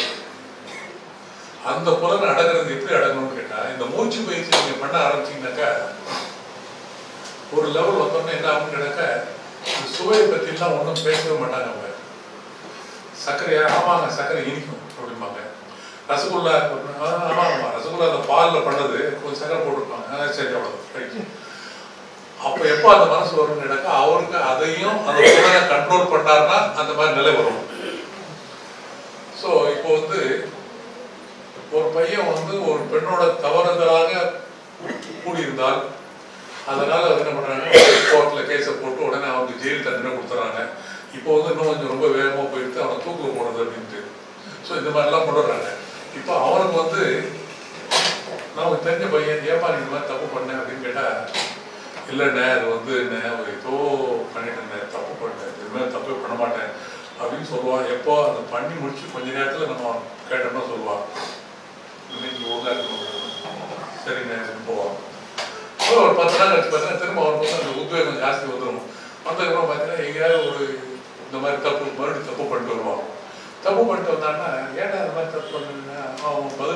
அந்த புலனை அடக்கிறது எப்படி அடக்கணும்னு கேட்டா, இந்த மூச்சு பயிற்சி நீங்க பண்ண ஆரம்பிச்சீங்கன்னாக்கா ஒரு லெவல் வந்தோடனே என்ன ஆகும் கேட்டாக்கா, இந்த சுவையை பத்தி எல்லாம் ஒன்றும் பேசவே மாட்டாங்க அவங்க. சர்க்கரையா, ஆமாங்க சர்க்கரை இனிக்கும் அப்படிம்பாங்க. ரசகுல்லா ஆமா ஆமா ரசகுல்லா அந்த பாலில் பண்ணது கொஞ்சம் சர்க்கரை போட்டுருப்பாங்க, சரி அவ்வளோ ரைட். அப்போ எப்போ அந்த மனசு வரும்னு கேட்டாக்கா, அவருக்கு அதையும் அந்த புலனை கண்ட்ரோல் பண்ணாருன்னா அந்த மாதிரி நிலை வரும். ஸோ இப்போ வந்து ஒரு பையன் வந்து ஒரு பெண்ணோட தவறுதலாக கூடியிருந்தால் அதனால வந்து என்ன பண்றாங்க, கோர்ட்ல கேஸை போட்டு உடனே அவனுக்கு ஜெயில் தண்டனை கொடுத்துறாங்க. இப்போ வந்து இன்னும் கொஞ்சம் ரொம்ப வேகமாக போயிட்டு அவனை தூக்கில் போடுறது அப்படின்ட்டு. ஸோ இந்த மாதிரிலாம் கொண்டுடுறாங்க. இப்போ அவனுக்கு வந்து நமக்கு தெரிஞ்ச பையன் ஏப்பா நீ இந்த மாதிரி தப்பு பண்ணேன் அப்படின்னு கேட்டா, இல்லைண்ணே அது வந்து என்ன ஒரு ஏதோ பண்ணிட்டேன், தப்பு பண்ணேன், இது மாதிரி தப்பே பண்ண மாட்டேன் அப்படின்னு சொல்லுவான். எப்போ அதை பண்ணி முடிச்சு கொஞ்ச நேரத்தில் நம்ம கேட்டோம்னா சொல்லுவான், இன்னைக்கு ஒழுங்கா இருக்கணும் சரிண்ணே போவான். ஒரு பத்து நாள் கழிச்சு பார்த்தீங்கன்னா திரும்ப அவருக்கு வந்து அந்த உத்வேகம் ஜாஸ்தி வந்துடும். வந்ததுக்கப்புறம் பார்த்தீங்கன்னா எங்கேயாவது ஒரு இந்த மாதிரி தப்பு மறுபடியும் தப்பு பண்ணிட்டு வருவான். தப்பு பண்ணிட்டு வந்தாங்கன்னா ஏன்னா இந்த மாதிரி தப்பு பண்ணுன்னா அவன் பதில்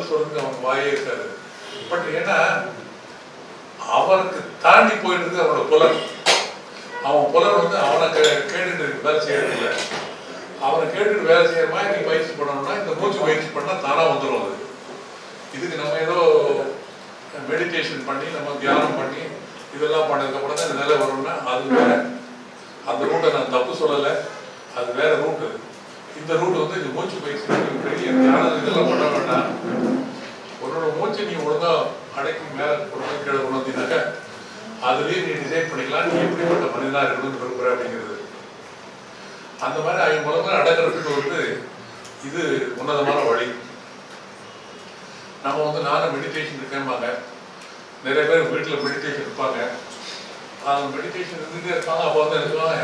சொல்றதுக்கு அவன் வாயே இருக்காது. பட் ஏன்னா அவனுக்கு தாண்டி போயிட்டு இருக்கு அவனோட புலன். அவன் புலன் வந்து அவனை கேட்டுட்டு இருக்கு, வேலை செய்யறது இல்லை. அவனை கேட்டுட்டு வேலை செய்யற மாதிரி நீ பயிற்சி பண்ணணும்னா இந்த மூச்சு பயிற்சி பண்ணா தானா வந்துடும். அது இதுக்கு நம்ம ஏதோ மெடிடேஷன் பண்ணி நம்ம தியானம் பண்ணி இதெல்லாம் பண்ணதுக்கு அப்புறம் தான் இந்த நிலை வரும்னா அது வேற. அந்த ரூட்டை நான் தப்பு சொல்லலை, அது வேற ரூட்டு. இந்த ரூட் வந்து இந்த மூச்சு பயிற்சி பெரிய தியானம் இதெல்லாம் பண்ண வேண்டாம். உன்னோட மூச்சு நீ ஒழுங்கா அடைக்கி மேல கொண்டு கீழே கொண்டு வந்தீங்கன்னாக்க அதுலேயே நீ டிசைட் பண்ணிக்கலாம் நீ எப்படிப்பட்ட மனிதனா இருக்கணும்னு விரும்புற அப்படிங்கிறது. அந்த மாதிரி அவங்க மூலமா அடக்கிறதுக்கு வந்து இது உன்னதமான வழி. நம்ம வந்து நானும் மெடிடேஷன் இருக்கேன்பாங்க, நிறைய பேர் வீட்டில் மெடிடேஷன் இருப்பாங்க. அவங்க மெடிடேஷன் இருந்துகிட்டே இருப்பாங்க. அப்போ வந்து சொல்லுவாங்க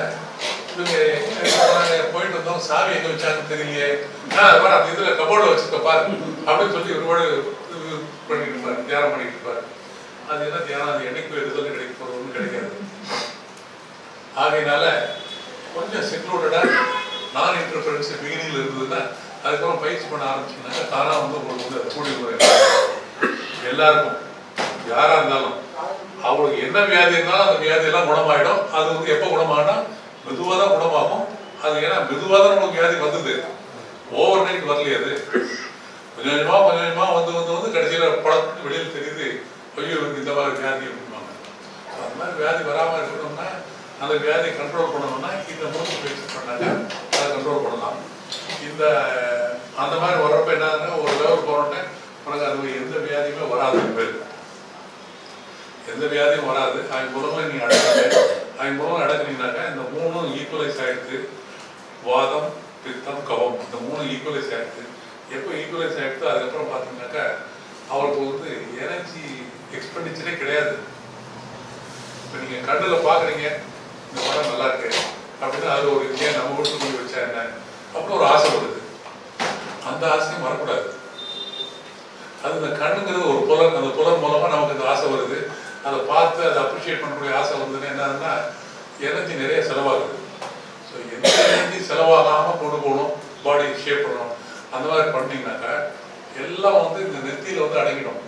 இவங்க போயிட்டு வந்தோம் சாவி எங்க வச்சாங்கன்னு தெரியலையே, பாரு அந்த இதுல கபோர்டில் வச்சுக்க பாரு அப்படின்னு சொல்லி ஒருபாடு பண்ணிட்டு இருப்பாரு, தியானம் பண்ணிட்டு இருப்பாரு. அது என்ன தியானம், அது என்னைக்கு ரிசல்ட் கிடைக்க போறது ஒன்றும் கிடைக்காது. ஆகையினால கொஞ்சம் செக்லூடடா நான் இன்டர்ஃபரன்ஸ் பிகினிங்ல இருந்ததுன்னா அதுக்கப்புறம் பயிற்சி பண்ண ஆரம்பிச்சீங்கன்னா தானா வந்து உங்களுக்கு வந்து கூடிய முறை எல்லாருக்கும் யாரா இருந்தாலும் அவங்களுக்கு என்ன வியாதி இருந்தாலும் அந்த வியாதி எல்லாம் குணமாயிடும். அது வந்து எப்போ குணமானா மெதுவாக தான் குணமாகும். அது ஏன்னா மெதுவாக தான் நமக்கு வியாதி வந்தது, ஓவர் நைட் வரலையே. அது கொஞ்சம் கொஞ்சமா கொஞ்சம் கொஞ்சமா வந்து வந்து வந்து கடைசியில படத்துக்கு வெளியில் தெரியுது ஐயோ இந்த மாதிரி வியாதி அப்படின்பாங்க. அந்த மாதிரி வியாதி வராமல் இருக்கணும்னா அந்த வியாதியை கண்ட்ரோல் பண்ணணும்னா இந்த மூச்சு பயிற்சி பண்ணாங்க அதை கண்ட்ரோல் பண்ணலாம். இந்த அந்த மாதிரி வர்றப்ப என்ன ஒரு லெவல் போறோன்னே உனக்கு அது எந்த வியாதியுமே வராது, பேர் எந்த வியாதியும் வராது. அவங்க மூலமாக நீங்க அடக்குங்க. அவங்க மூலம் அடக்குனீங்கன்னாக்கா இந்த மூணும் ஈக்குவலைஸ் ஆயிடுது. வாதம் பித்தம் கவம் இந்த மூணு ஈக்குவலைஸ் ஆயிடுது. எப்போ ஈக்குவலைஸ் ஆயிடுதோ அதுக்கப்புறம் பார்த்தீங்கன்னாக்கா அவருக்கு வந்து எனர்ஜி எக்ஸ்பெண்டிச்சரே கிடையாது. இப்போ நீங்க கண்ணுல பாக்குறீங்க இந்த படம் நல்லா இருக்கு அப்படின்னா அது ஒரு ஏன் நம்ம வீட்டு கொண்டு வச்சா என்ன அப்படின்னு ஒரு ஆசை வருது. அந்த ஆசையும் வரக்கூடாது. அது இந்த கண்ணுங்கிறது ஒரு புலன், அந்த புலன் மூலமா நமக்கு இந்த ஆசை வருது. அதை பார்த்து அதை அப்ரிஷியேட் பண்ணக்கூடிய ஆசை வந்ததுன்னா என்னன்னா எனர்ஜி நிறைய செலவாகுது. ஸோ எந்த எனர்ஜி செலவாகாமல் கொண்டு போகணும், பாடி ஷேப் பண்ணணும். அந்த மாதிரி பண்ணீங்கன்னாக்கா எல்லாம் வந்து இந்த நெத்தியில வந்து அடங்கிடும்,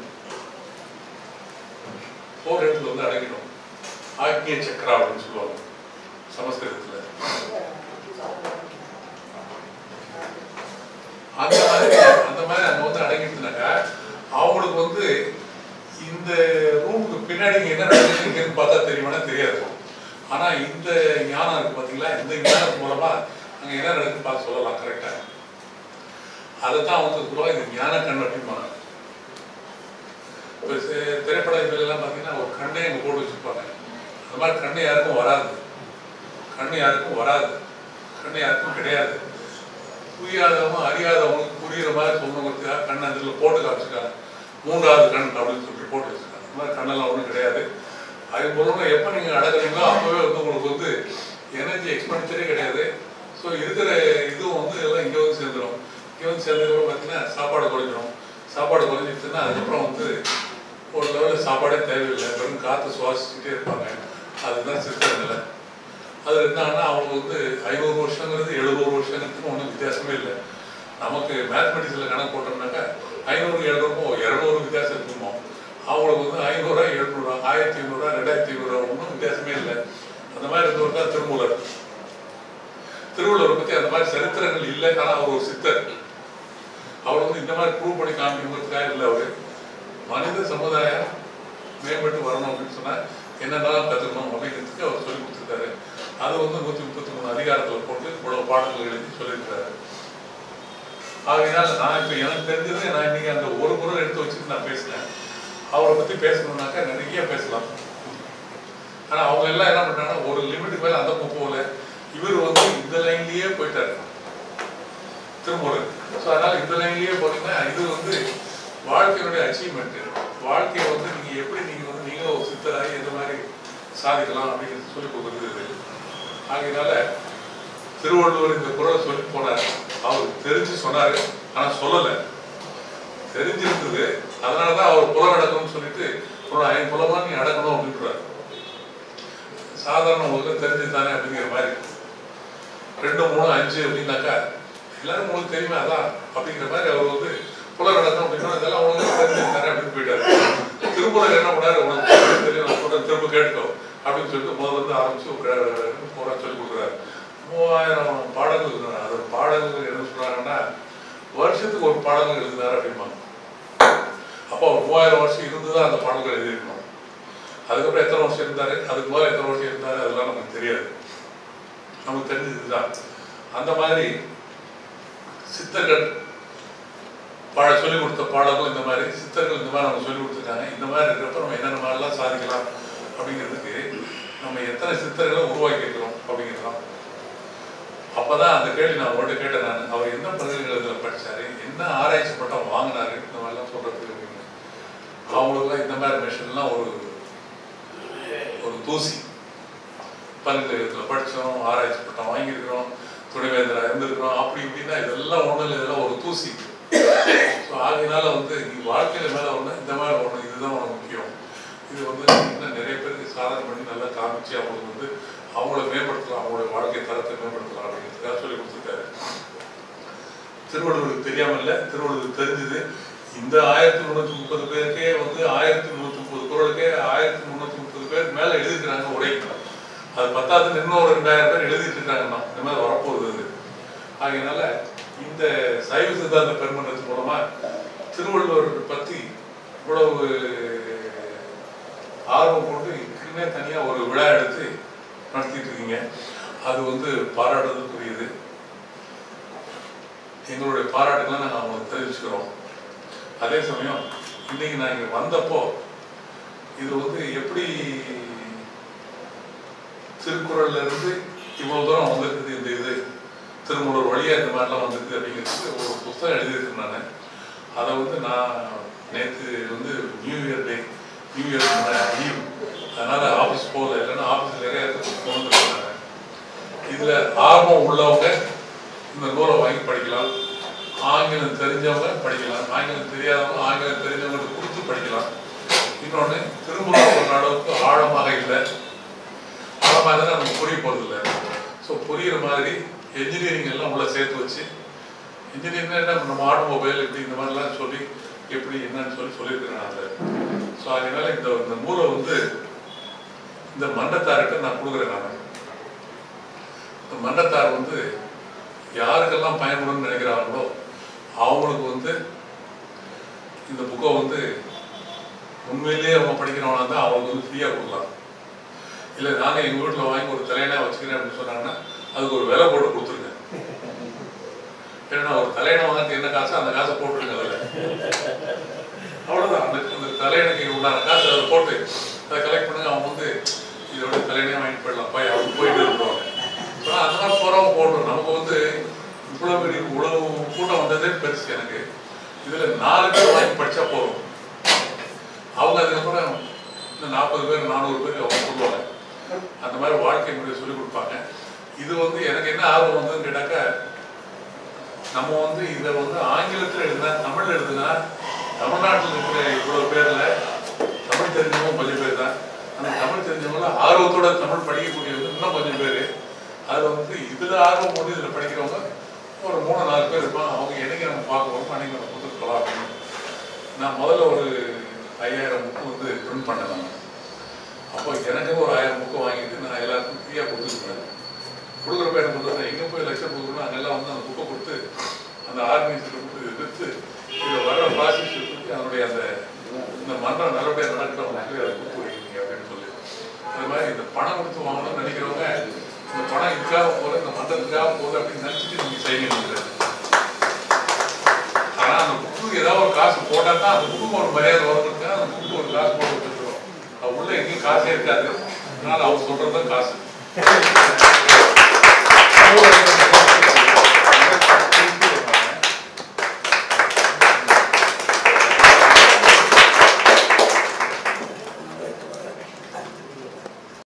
ஃபோர் ஹெட்ல வந்து அடங்கிடும். ஆக்னிய சக்கரா அப்படின்னு சொல்லுவாங்க சமஸ்கிருதத்துல. அந்த மாதிரி அந்த மாதிரி அங்க வந்து அடங்கிடுச்சுனாக்கா அவங்களுக்கு வந்து இந்த ரூமுக்கு பின்னாடி என்ன நடக்குதுன்னு பார்த்தா தெரியுமானா தெரியாது. ஆனா இந்த ஞானம் இருக்கு பாத்தீங்களா, இந்த ஞானத்து மூலமா அங்க என்ன நடக்குன்னு பார்த்து சொல்லலாம் கரெக்டா. அதைத்தான் வந்து சொல்லுவாங்க இந்த ஞான கண் அப்படிம்பாங்க. இப்போ திரைப்பட இதெல்லாம் பார்த்தீங்கன்னா ஒரு கண்ணை அங்கே போட்டு வச்சுருப்பாங்க. அந்த மாதிரி கண்ணு யாருக்கும் வராது, கண்ணு யாருக்கும் வராது, கண்ணு யாருக்கும் கிடையாது. புரியாதவங்க அறியாதவங்களுக்கு புரியுற மாதிரி சொன்னவங்களுக்காக கண்ணை அதில் போட்டு காமிச்சிருக்காங்க. மூன்றாவது கண் அப்படின்னு சொல்லிட்டு போட்டு வச்சுருக்காங்க. அந்த மாதிரி கண்ணெல்லாம் ஒன்றும் கிடையாது. அது மூலமாக எப்போ நீங்கள் அடக்குறீங்களோ அப்போவே வந்து உங்களுக்கு வந்து எனர்ஜி எக்ஸ்பெண்டிச்சரே கிடையாது. ஸோ இருக்கிற இதுவும் வந்து எல்லாம் இங்கே வந்து சேர்ந்துடும். இங்கே வந்து சேர்ந்ததுக்கப்புறம் பார்த்தீங்கன்னா சாப்பாடு குறைஞ்சிடும். சாப்பாடு குறைஞ்சிடுச்சுன்னா அதுக்கப்புறம் வந்து ஒரு லெவலில் சாப்பாடே தேவையில்லை, வெறும் காற்று சுவாசிச்சுட்டே இருப்பாங்க. அதுதான் சித்தர் நிலை. அது என்னன்னா அவங்களுக்கு வந்து ஐநூறு வருஷங்கிறது எழுநூறு வருஷங்கிறதுக்கு ஒன்றும் வித்தியாசமே இல்லை. நமக்கு மேத்மெட்டிக்ஸில் கணக்கு போட்டோம்னாக்கா ஐநூறு எழுநூறுக்கும் இரநூறு வித்தியாசம் இருக்குமோ, அவங்களுக்கு வந்து ஐநூறுரூவா எழுநூறுவா ஆயிரத்தி ஐநூறுரூவா ரெண்டாயிரத்தி ஐநூறுரூவா ஒன்றும் வித்தியாசமே இல்லை. அந்த மாதிரி இருந்தவர் தான் திருமூலர். திருவள்ளுவரை பற்றி அந்த மாதிரி சரித்திரங்கள் இல்லை. ஆனால் அவர் ஒரு சித்தர். அவர் வந்து இந்த மாதிரி ப்ரூவ் பண்ணி காமிக்கிறதுக்காக இல்லை. அவர் மனித சமுதாயம் மேம்பட்டு வரணும் அப்படின்னு சொன்னால் என்னென்னலாம் கற்றுக்கணும் அப்படிங்கிறதுக்கு அவர் சொல்லி கொடுத்துருக்காரு. அது வந்து நூற்றி முப்பத்தி மூணு அதிகாரத்தில் போட்டு இவ்வளவு பாடல்கள் எழுதி சொல்லியிருக்கிறாரு. ஆகையினால நான் இப்போ எனக்கு தெரிஞ்சது நான் இன்னைக்கு அந்த ஒரு குரல் எடுத்து வச்சுட்டு நான் பேசினேன். அவரை பற்றி பேசணும்னாக்கா நிறைய பேசலாம். ஆனால் அவங்க எல்லாம் என்ன பண்ணாங்கன்னா ஒரு லிமிட்டுக்கு மேலே அந்த போகல. இவர் வந்து இந்த லைன்லயே போயிட்டாரு திருமூலர். ஸோ அதனால இந்த லைன்லயே போனீங்கன்னா இது வந்து வாழ்க்கையுடைய அச்சீவ்மெண்ட். வாழ்க்கையை வந்து நீங்க எப்படி நீங்க வந்து நீங்க ஒரு சித்தராகி எந்த மாதிரி சாதிக்கலாம் அப்படின்னு சொல்லி கொடுக்குறது. ஆகையினால திருவள்ளுவர் இந்த குரலை சொல்லி போனார். அவர் தெரிஞ்சு சொன்னாரு, ஆனா சொல்லலை. தெரிஞ்சிருந்தது, அதனாலதான் அவர் புலம் அடக்கணும்னு சொல்லிட்டு ஐந்து புலமா நீ அடக்கணும் அப்படின்றாரு. சாதாரண உங்களுக்கு தெரிஞ்சுதானே அப்படிங்கிற மாதிரி ரெண்டு மூணு அஞ்சு அப்படின்னாக்கா எல்லாரும் உங்களுக்கு தெரியுமா அதான் அப்படிங்கிற மாதிரி அவர் வந்து புலர் அடக்கம் அப்படின்னா இதெல்லாம் தெரிஞ்சிருக்காரு அப்படின்னு போயிட்டாரு. திருமூலர் என்ன பண்ணாரு, உனக்கு தெரியும் சொல்ற திரும்ப கேட்டுக்கோ அப்படின்னு சொல்லிட்டு முதல்ல இருந்து ஆரம்பிச்சு பூரா சொல்லி கொடுக்குறாரு. மூவாயிரம் பாடங்கள் இருக்கிறாங்க. அது பாடல்கள் என்ன சொல்றாங்கன்னா வருஷத்துக்கு ஒரு பாடல்கள் எழுதினாரு அப்படிம்பாங்க. அப்போ அவர் மூவாயிரம் வருஷம் இருந்துதான் அந்த பாடல்கள் எழுதியிருக்கணும். அதுக்கப்புறம் எத்தனை வருஷம் இருந்தாரு, அதுக்கு மேலே எத்தனை வருஷம் இருந்தாரு, அதெல்லாம் நமக்கு தெரியாது. நமக்கு தெரிஞ்சதுதான். அந்த மாதிரி சித்தர்கள் பாட சொல்லிக் கொடுத்த பாடல்கள் இந்த மாதிரி சித்தர்கள் இந்த மாதிரி நம்ம சொல்லிக் கொடுத்துருக்காங்க. இந்த மாதிரி இருக்கிறப்ப நம்ம என்னென்ன மாதிரிலாம் சாதிக்கலாம் அப்படிங்கிறதுக்கு நம்ம எத்தனை சித்தர்களை உருவாக்கி இருக்கிறோம் அப்படிங்கிறதான். அப்பதான் அந்த கேள்வி நான் உங்கள்கிட்ட கேட்டேன். நான் அவர் என்ன பல்கலைக்கழகத்தில் படிச்சாரு, என்ன ஆராய்ச்சி பட்டம் வாங்கினாரு, இந்த மாதிரிலாம் சொல்றதுக்கு அப்படின்னு. அவங்களுக்குலாம் இந்த மாதிரி மிஷன்லாம் ஒரு ஒரு தூசி. பல்கலைக்கழகத்தில் படித்தோம், ஆராய்ச்சி பட்டம் வாங்கியிருக்கிறோம், துணைவேந்தரா இருந்திருக்கிறோம், அப்படி இப்படின்னா இதெல்லாம் ஒன்றும் இல்லை, இதெல்லாம் ஒரு தூசி. ஸோ ஆகினால வந்து நீ வாழ்க்கையில மேலே ஒன்று இந்த மாதிரி ஒன்று இதுதான் உனக்கு முக்கியம். இது வந்து இன்னும் நிறைய பேருக்கு சாதனை பண்ணி நல்லா காமிச்சு அவங்களுக்கு வந்து அவங்கள மேம்படுத்தலாம், அவங்களோட வாழ்க்கை தரத்தை மேம்படுத்தலாம் அப்படிங்கிறதுக்காக சொல்லி கொடுத்துருக்காரு. திருவள்ளுவருக்கு தெரியாமல் இல்லை, திருவள்ளுவருக்கு தெரிஞ்சது. இந்த ஆயிரத்தி முன்னூத்தி முப்பது பேருக்கே வந்து ஆயிரத்தி முன்னூத்தி முப்பது குரலுக்கே ஆயிரத்தி முன்னூத்தி முப்பது பேர் மேல எழுதிக்கிறாங்க உரை. அது பத்தாவது இன்னொரு ரெண்டாயிரம் பேர் எழுதிட்டு இருக்காங்கன்னா இந்த மாதிரி வரப்போகுது. ஆகையினால இந்த சைவ சித்தாந்த பெருமன்றத்தின் மூலமா திருவள்ளுவர் பத்தி இவ்வளவு ஆர்வம் கொண்டு இதுக்குன்னே தனியா ஒரு விழா எடுத்து நடத்திட்டு இருக்கீங்க. அது வந்து பாராட்டுறதுக்குரியது. எங்களுடைய பாராட்டுகளை நாங்கள் அவங்களுக்கு தெரிவிச்சுக்கிறோம். அதே சமயம் இன்னைக்கு நான் இங்க வந்தப்போ இது வந்து எப்படி திருக்குறள்ல இருந்து இவ்வளவு தூரம் வந்திருக்குது, இந்த இது திருமூலர் வழியா இந்த மாதிரிலாம் வந்திருக்கு அப்படிங்கிறது ஒரு புத்தகம் எழுதியிருக்கேன் நான். அதை வந்து நான் நேற்று வந்து New Year day New Year leave, அதனால ஆஃபீஸ் போகல, இல்லைன்னா ஆஃபீஸ் நிறைய கொண்டு வந்துருக்காங்க. இதுல ஆர்வம் உள்ளவங்க இந்த நூலை வாங்கி படிக்கலாம். ஆங்கிலம் தெரிஞ்சவங்க படிக்கலாம், ஆங்கிலம் தெரியாதவங்க ஆங்கிலம் தெரிஞ்சவங்களுக்கு கொடுத்து படிக்கலாம். இன்னொன்று திருமூலர் ஒரு அளவுக்கு ஆழமாக இல்லை, ஆழமாக இருந்தால் நமக்கு புரிய போறது இல்லை. ஸோ புரியுற மாதிரி என்ஜினியரிங் எல்லாம் உள்ள சேர்த்து வச்சு, இன்ஜினியரிங் என்ன நம்ம ஆட்டோமொபைல் இப்படி இந்த மாதிரிலாம் சொல்லி எப்படி என்னன்னு சொல்லி சொல்லியிருக்கிறேன் அதில். ஸோ அதனால இந்த இந்த நூலை வந்து இந்த மன்றத்தார்கிட்ட நான் கொடுக்குறேன். நான் இந்த மன்றத்தார் வந்து யாருக்கெல்லாம் பயன்படும்னு நினைக்கிறாங்களோ அவங்களுக்கு வந்து இந்த புக்கை வந்து உண்மையிலேயே அவங்க படிக்கிறவனா தான் அவங்களுக்கு வந்து ஃப்ரீயாக கொடுக்கலாம். இல்லை நாங்கள் எங்கள் வீட்டில் வாங்கி ஒரு தலையணா வச்சுக்கிறேன் அப்படின்னு சொன்னாங்கன்னா அதுக்கு ஒரு விலை போட்டு கொடுத்துருங்க. ஏன்னா ஒரு தலையணை வாங்கிறது என்ன காசு, அந்த காசை போட்டுருங்க அதில், அவ்வளோதான். அந்த அந்த தலையணைக்கு உண்டான காசு அதை போட்டு அதை கலெக்ட் பண்ணுங்க. அவங்க வந்து இதோட தலையணையாக வாங்கிட்டு போயிடலாம், போய் அவங்க போயிட்டு இருப்பாங்க. ஆனால் அந்த மாதிரி போகிறவங்க போட்டோம். நமக்கு வந்து இவ்வளோ பெரிய இவ்வளவு கூட்டம் வந்ததே பெருசு. எனக்கு இதில் நாலு பேர் வாங்கி படித்தா போதும். அவங்க அதுக்கப்புறம் இந்த நாற்பது பேர் நானூறு பேர் அவங்க சொல்லுவாங்க. அந்த மாதிரி வாழ்க்கை முறையை சொல்லிக் கொடுப்பாங்க. இது வந்து எனக்கு என்ன ஆர்வம் வந்ததுன்னு கேட்டாக்கா, நம்ம வந்து இதை வந்து ஆங்கிலத்தில் எழுதினா தமிழ் எழுதுனா தமிழ்நாட்டில் இருக்கிற இவ்வளவு பேர்ல தமிழ் தெரிஞ்சவங்க கொஞ்சம் பேர் தான். அந்த தமிழ் தெரிஞ்சவங்கள ஆர்வத்தோட தமிழ் படிக்கக்கூடியவங்க இன்னும் கொஞ்சம் பேர். அது வந்து இதுல ஆர்வம் கொண்டு இதுல படிக்கிறவங்க ஒரு மூணு நாலு பேர் இருப்பாங்க. அவங்க என்னைக்கு நம்ம பார்க்கணும் அன்னைக்கு நம்ம கொடுத்துருக்கலாம் அப்படின்னு நான் முதல்ல ஒரு ஐயாயிரம் புக்கு வந்து பிரிண்ட் பண்ணேன். அப்போ எனக்கு ஒரு ஆயிரம் புக்கு வாங்கிட்டு நான் எல்லாருக்கும் ஃப்ரீயாக கொடுத்துருப்பேன். கொடுக்குறப்ப என்ன பண்ணுறது, எங்கே போய் லட்சம் கொடுக்கணும், அங்கெல்லாம் வந்து அந்த புக்கை கொடுத்து அந்த ஆர்கனைசர் கொடுத்து விற்று இதில் வர்ற ப்ராசஸ் கொடுத்து அதனுடைய அந்த இந்த மன்றம் நல்லபடியாக நடக்கிறவங்களுக்கு அதை கொடுத்து வைக்கிறீங்க அப்படின்னு சொல்லி. அது மாதிரி இந்த பணம் கொடுத்து வாங்கணும்னு நினைக்கிறவங்க இந்த பணம் இதுக்காக போகுது, இந்த மன்றத்துக்காக போகுது அப்படின்னு நினச்சிட்டு நீங்கள் செய்யணும். ஆனால் அந்த புக்கு ஏதாவது ஒரு காசு போட்டால் தான் அந்த புக்கு ஒரு மரியாதை வரதுக்கு அந்த புக்கு ஒரு காசு போட்டு வச்சுருக்கோம். அது உள்ள எங்கேயும் காசே இருக்காது. அதனால் அவர் சொல்கிறது தான் காசு.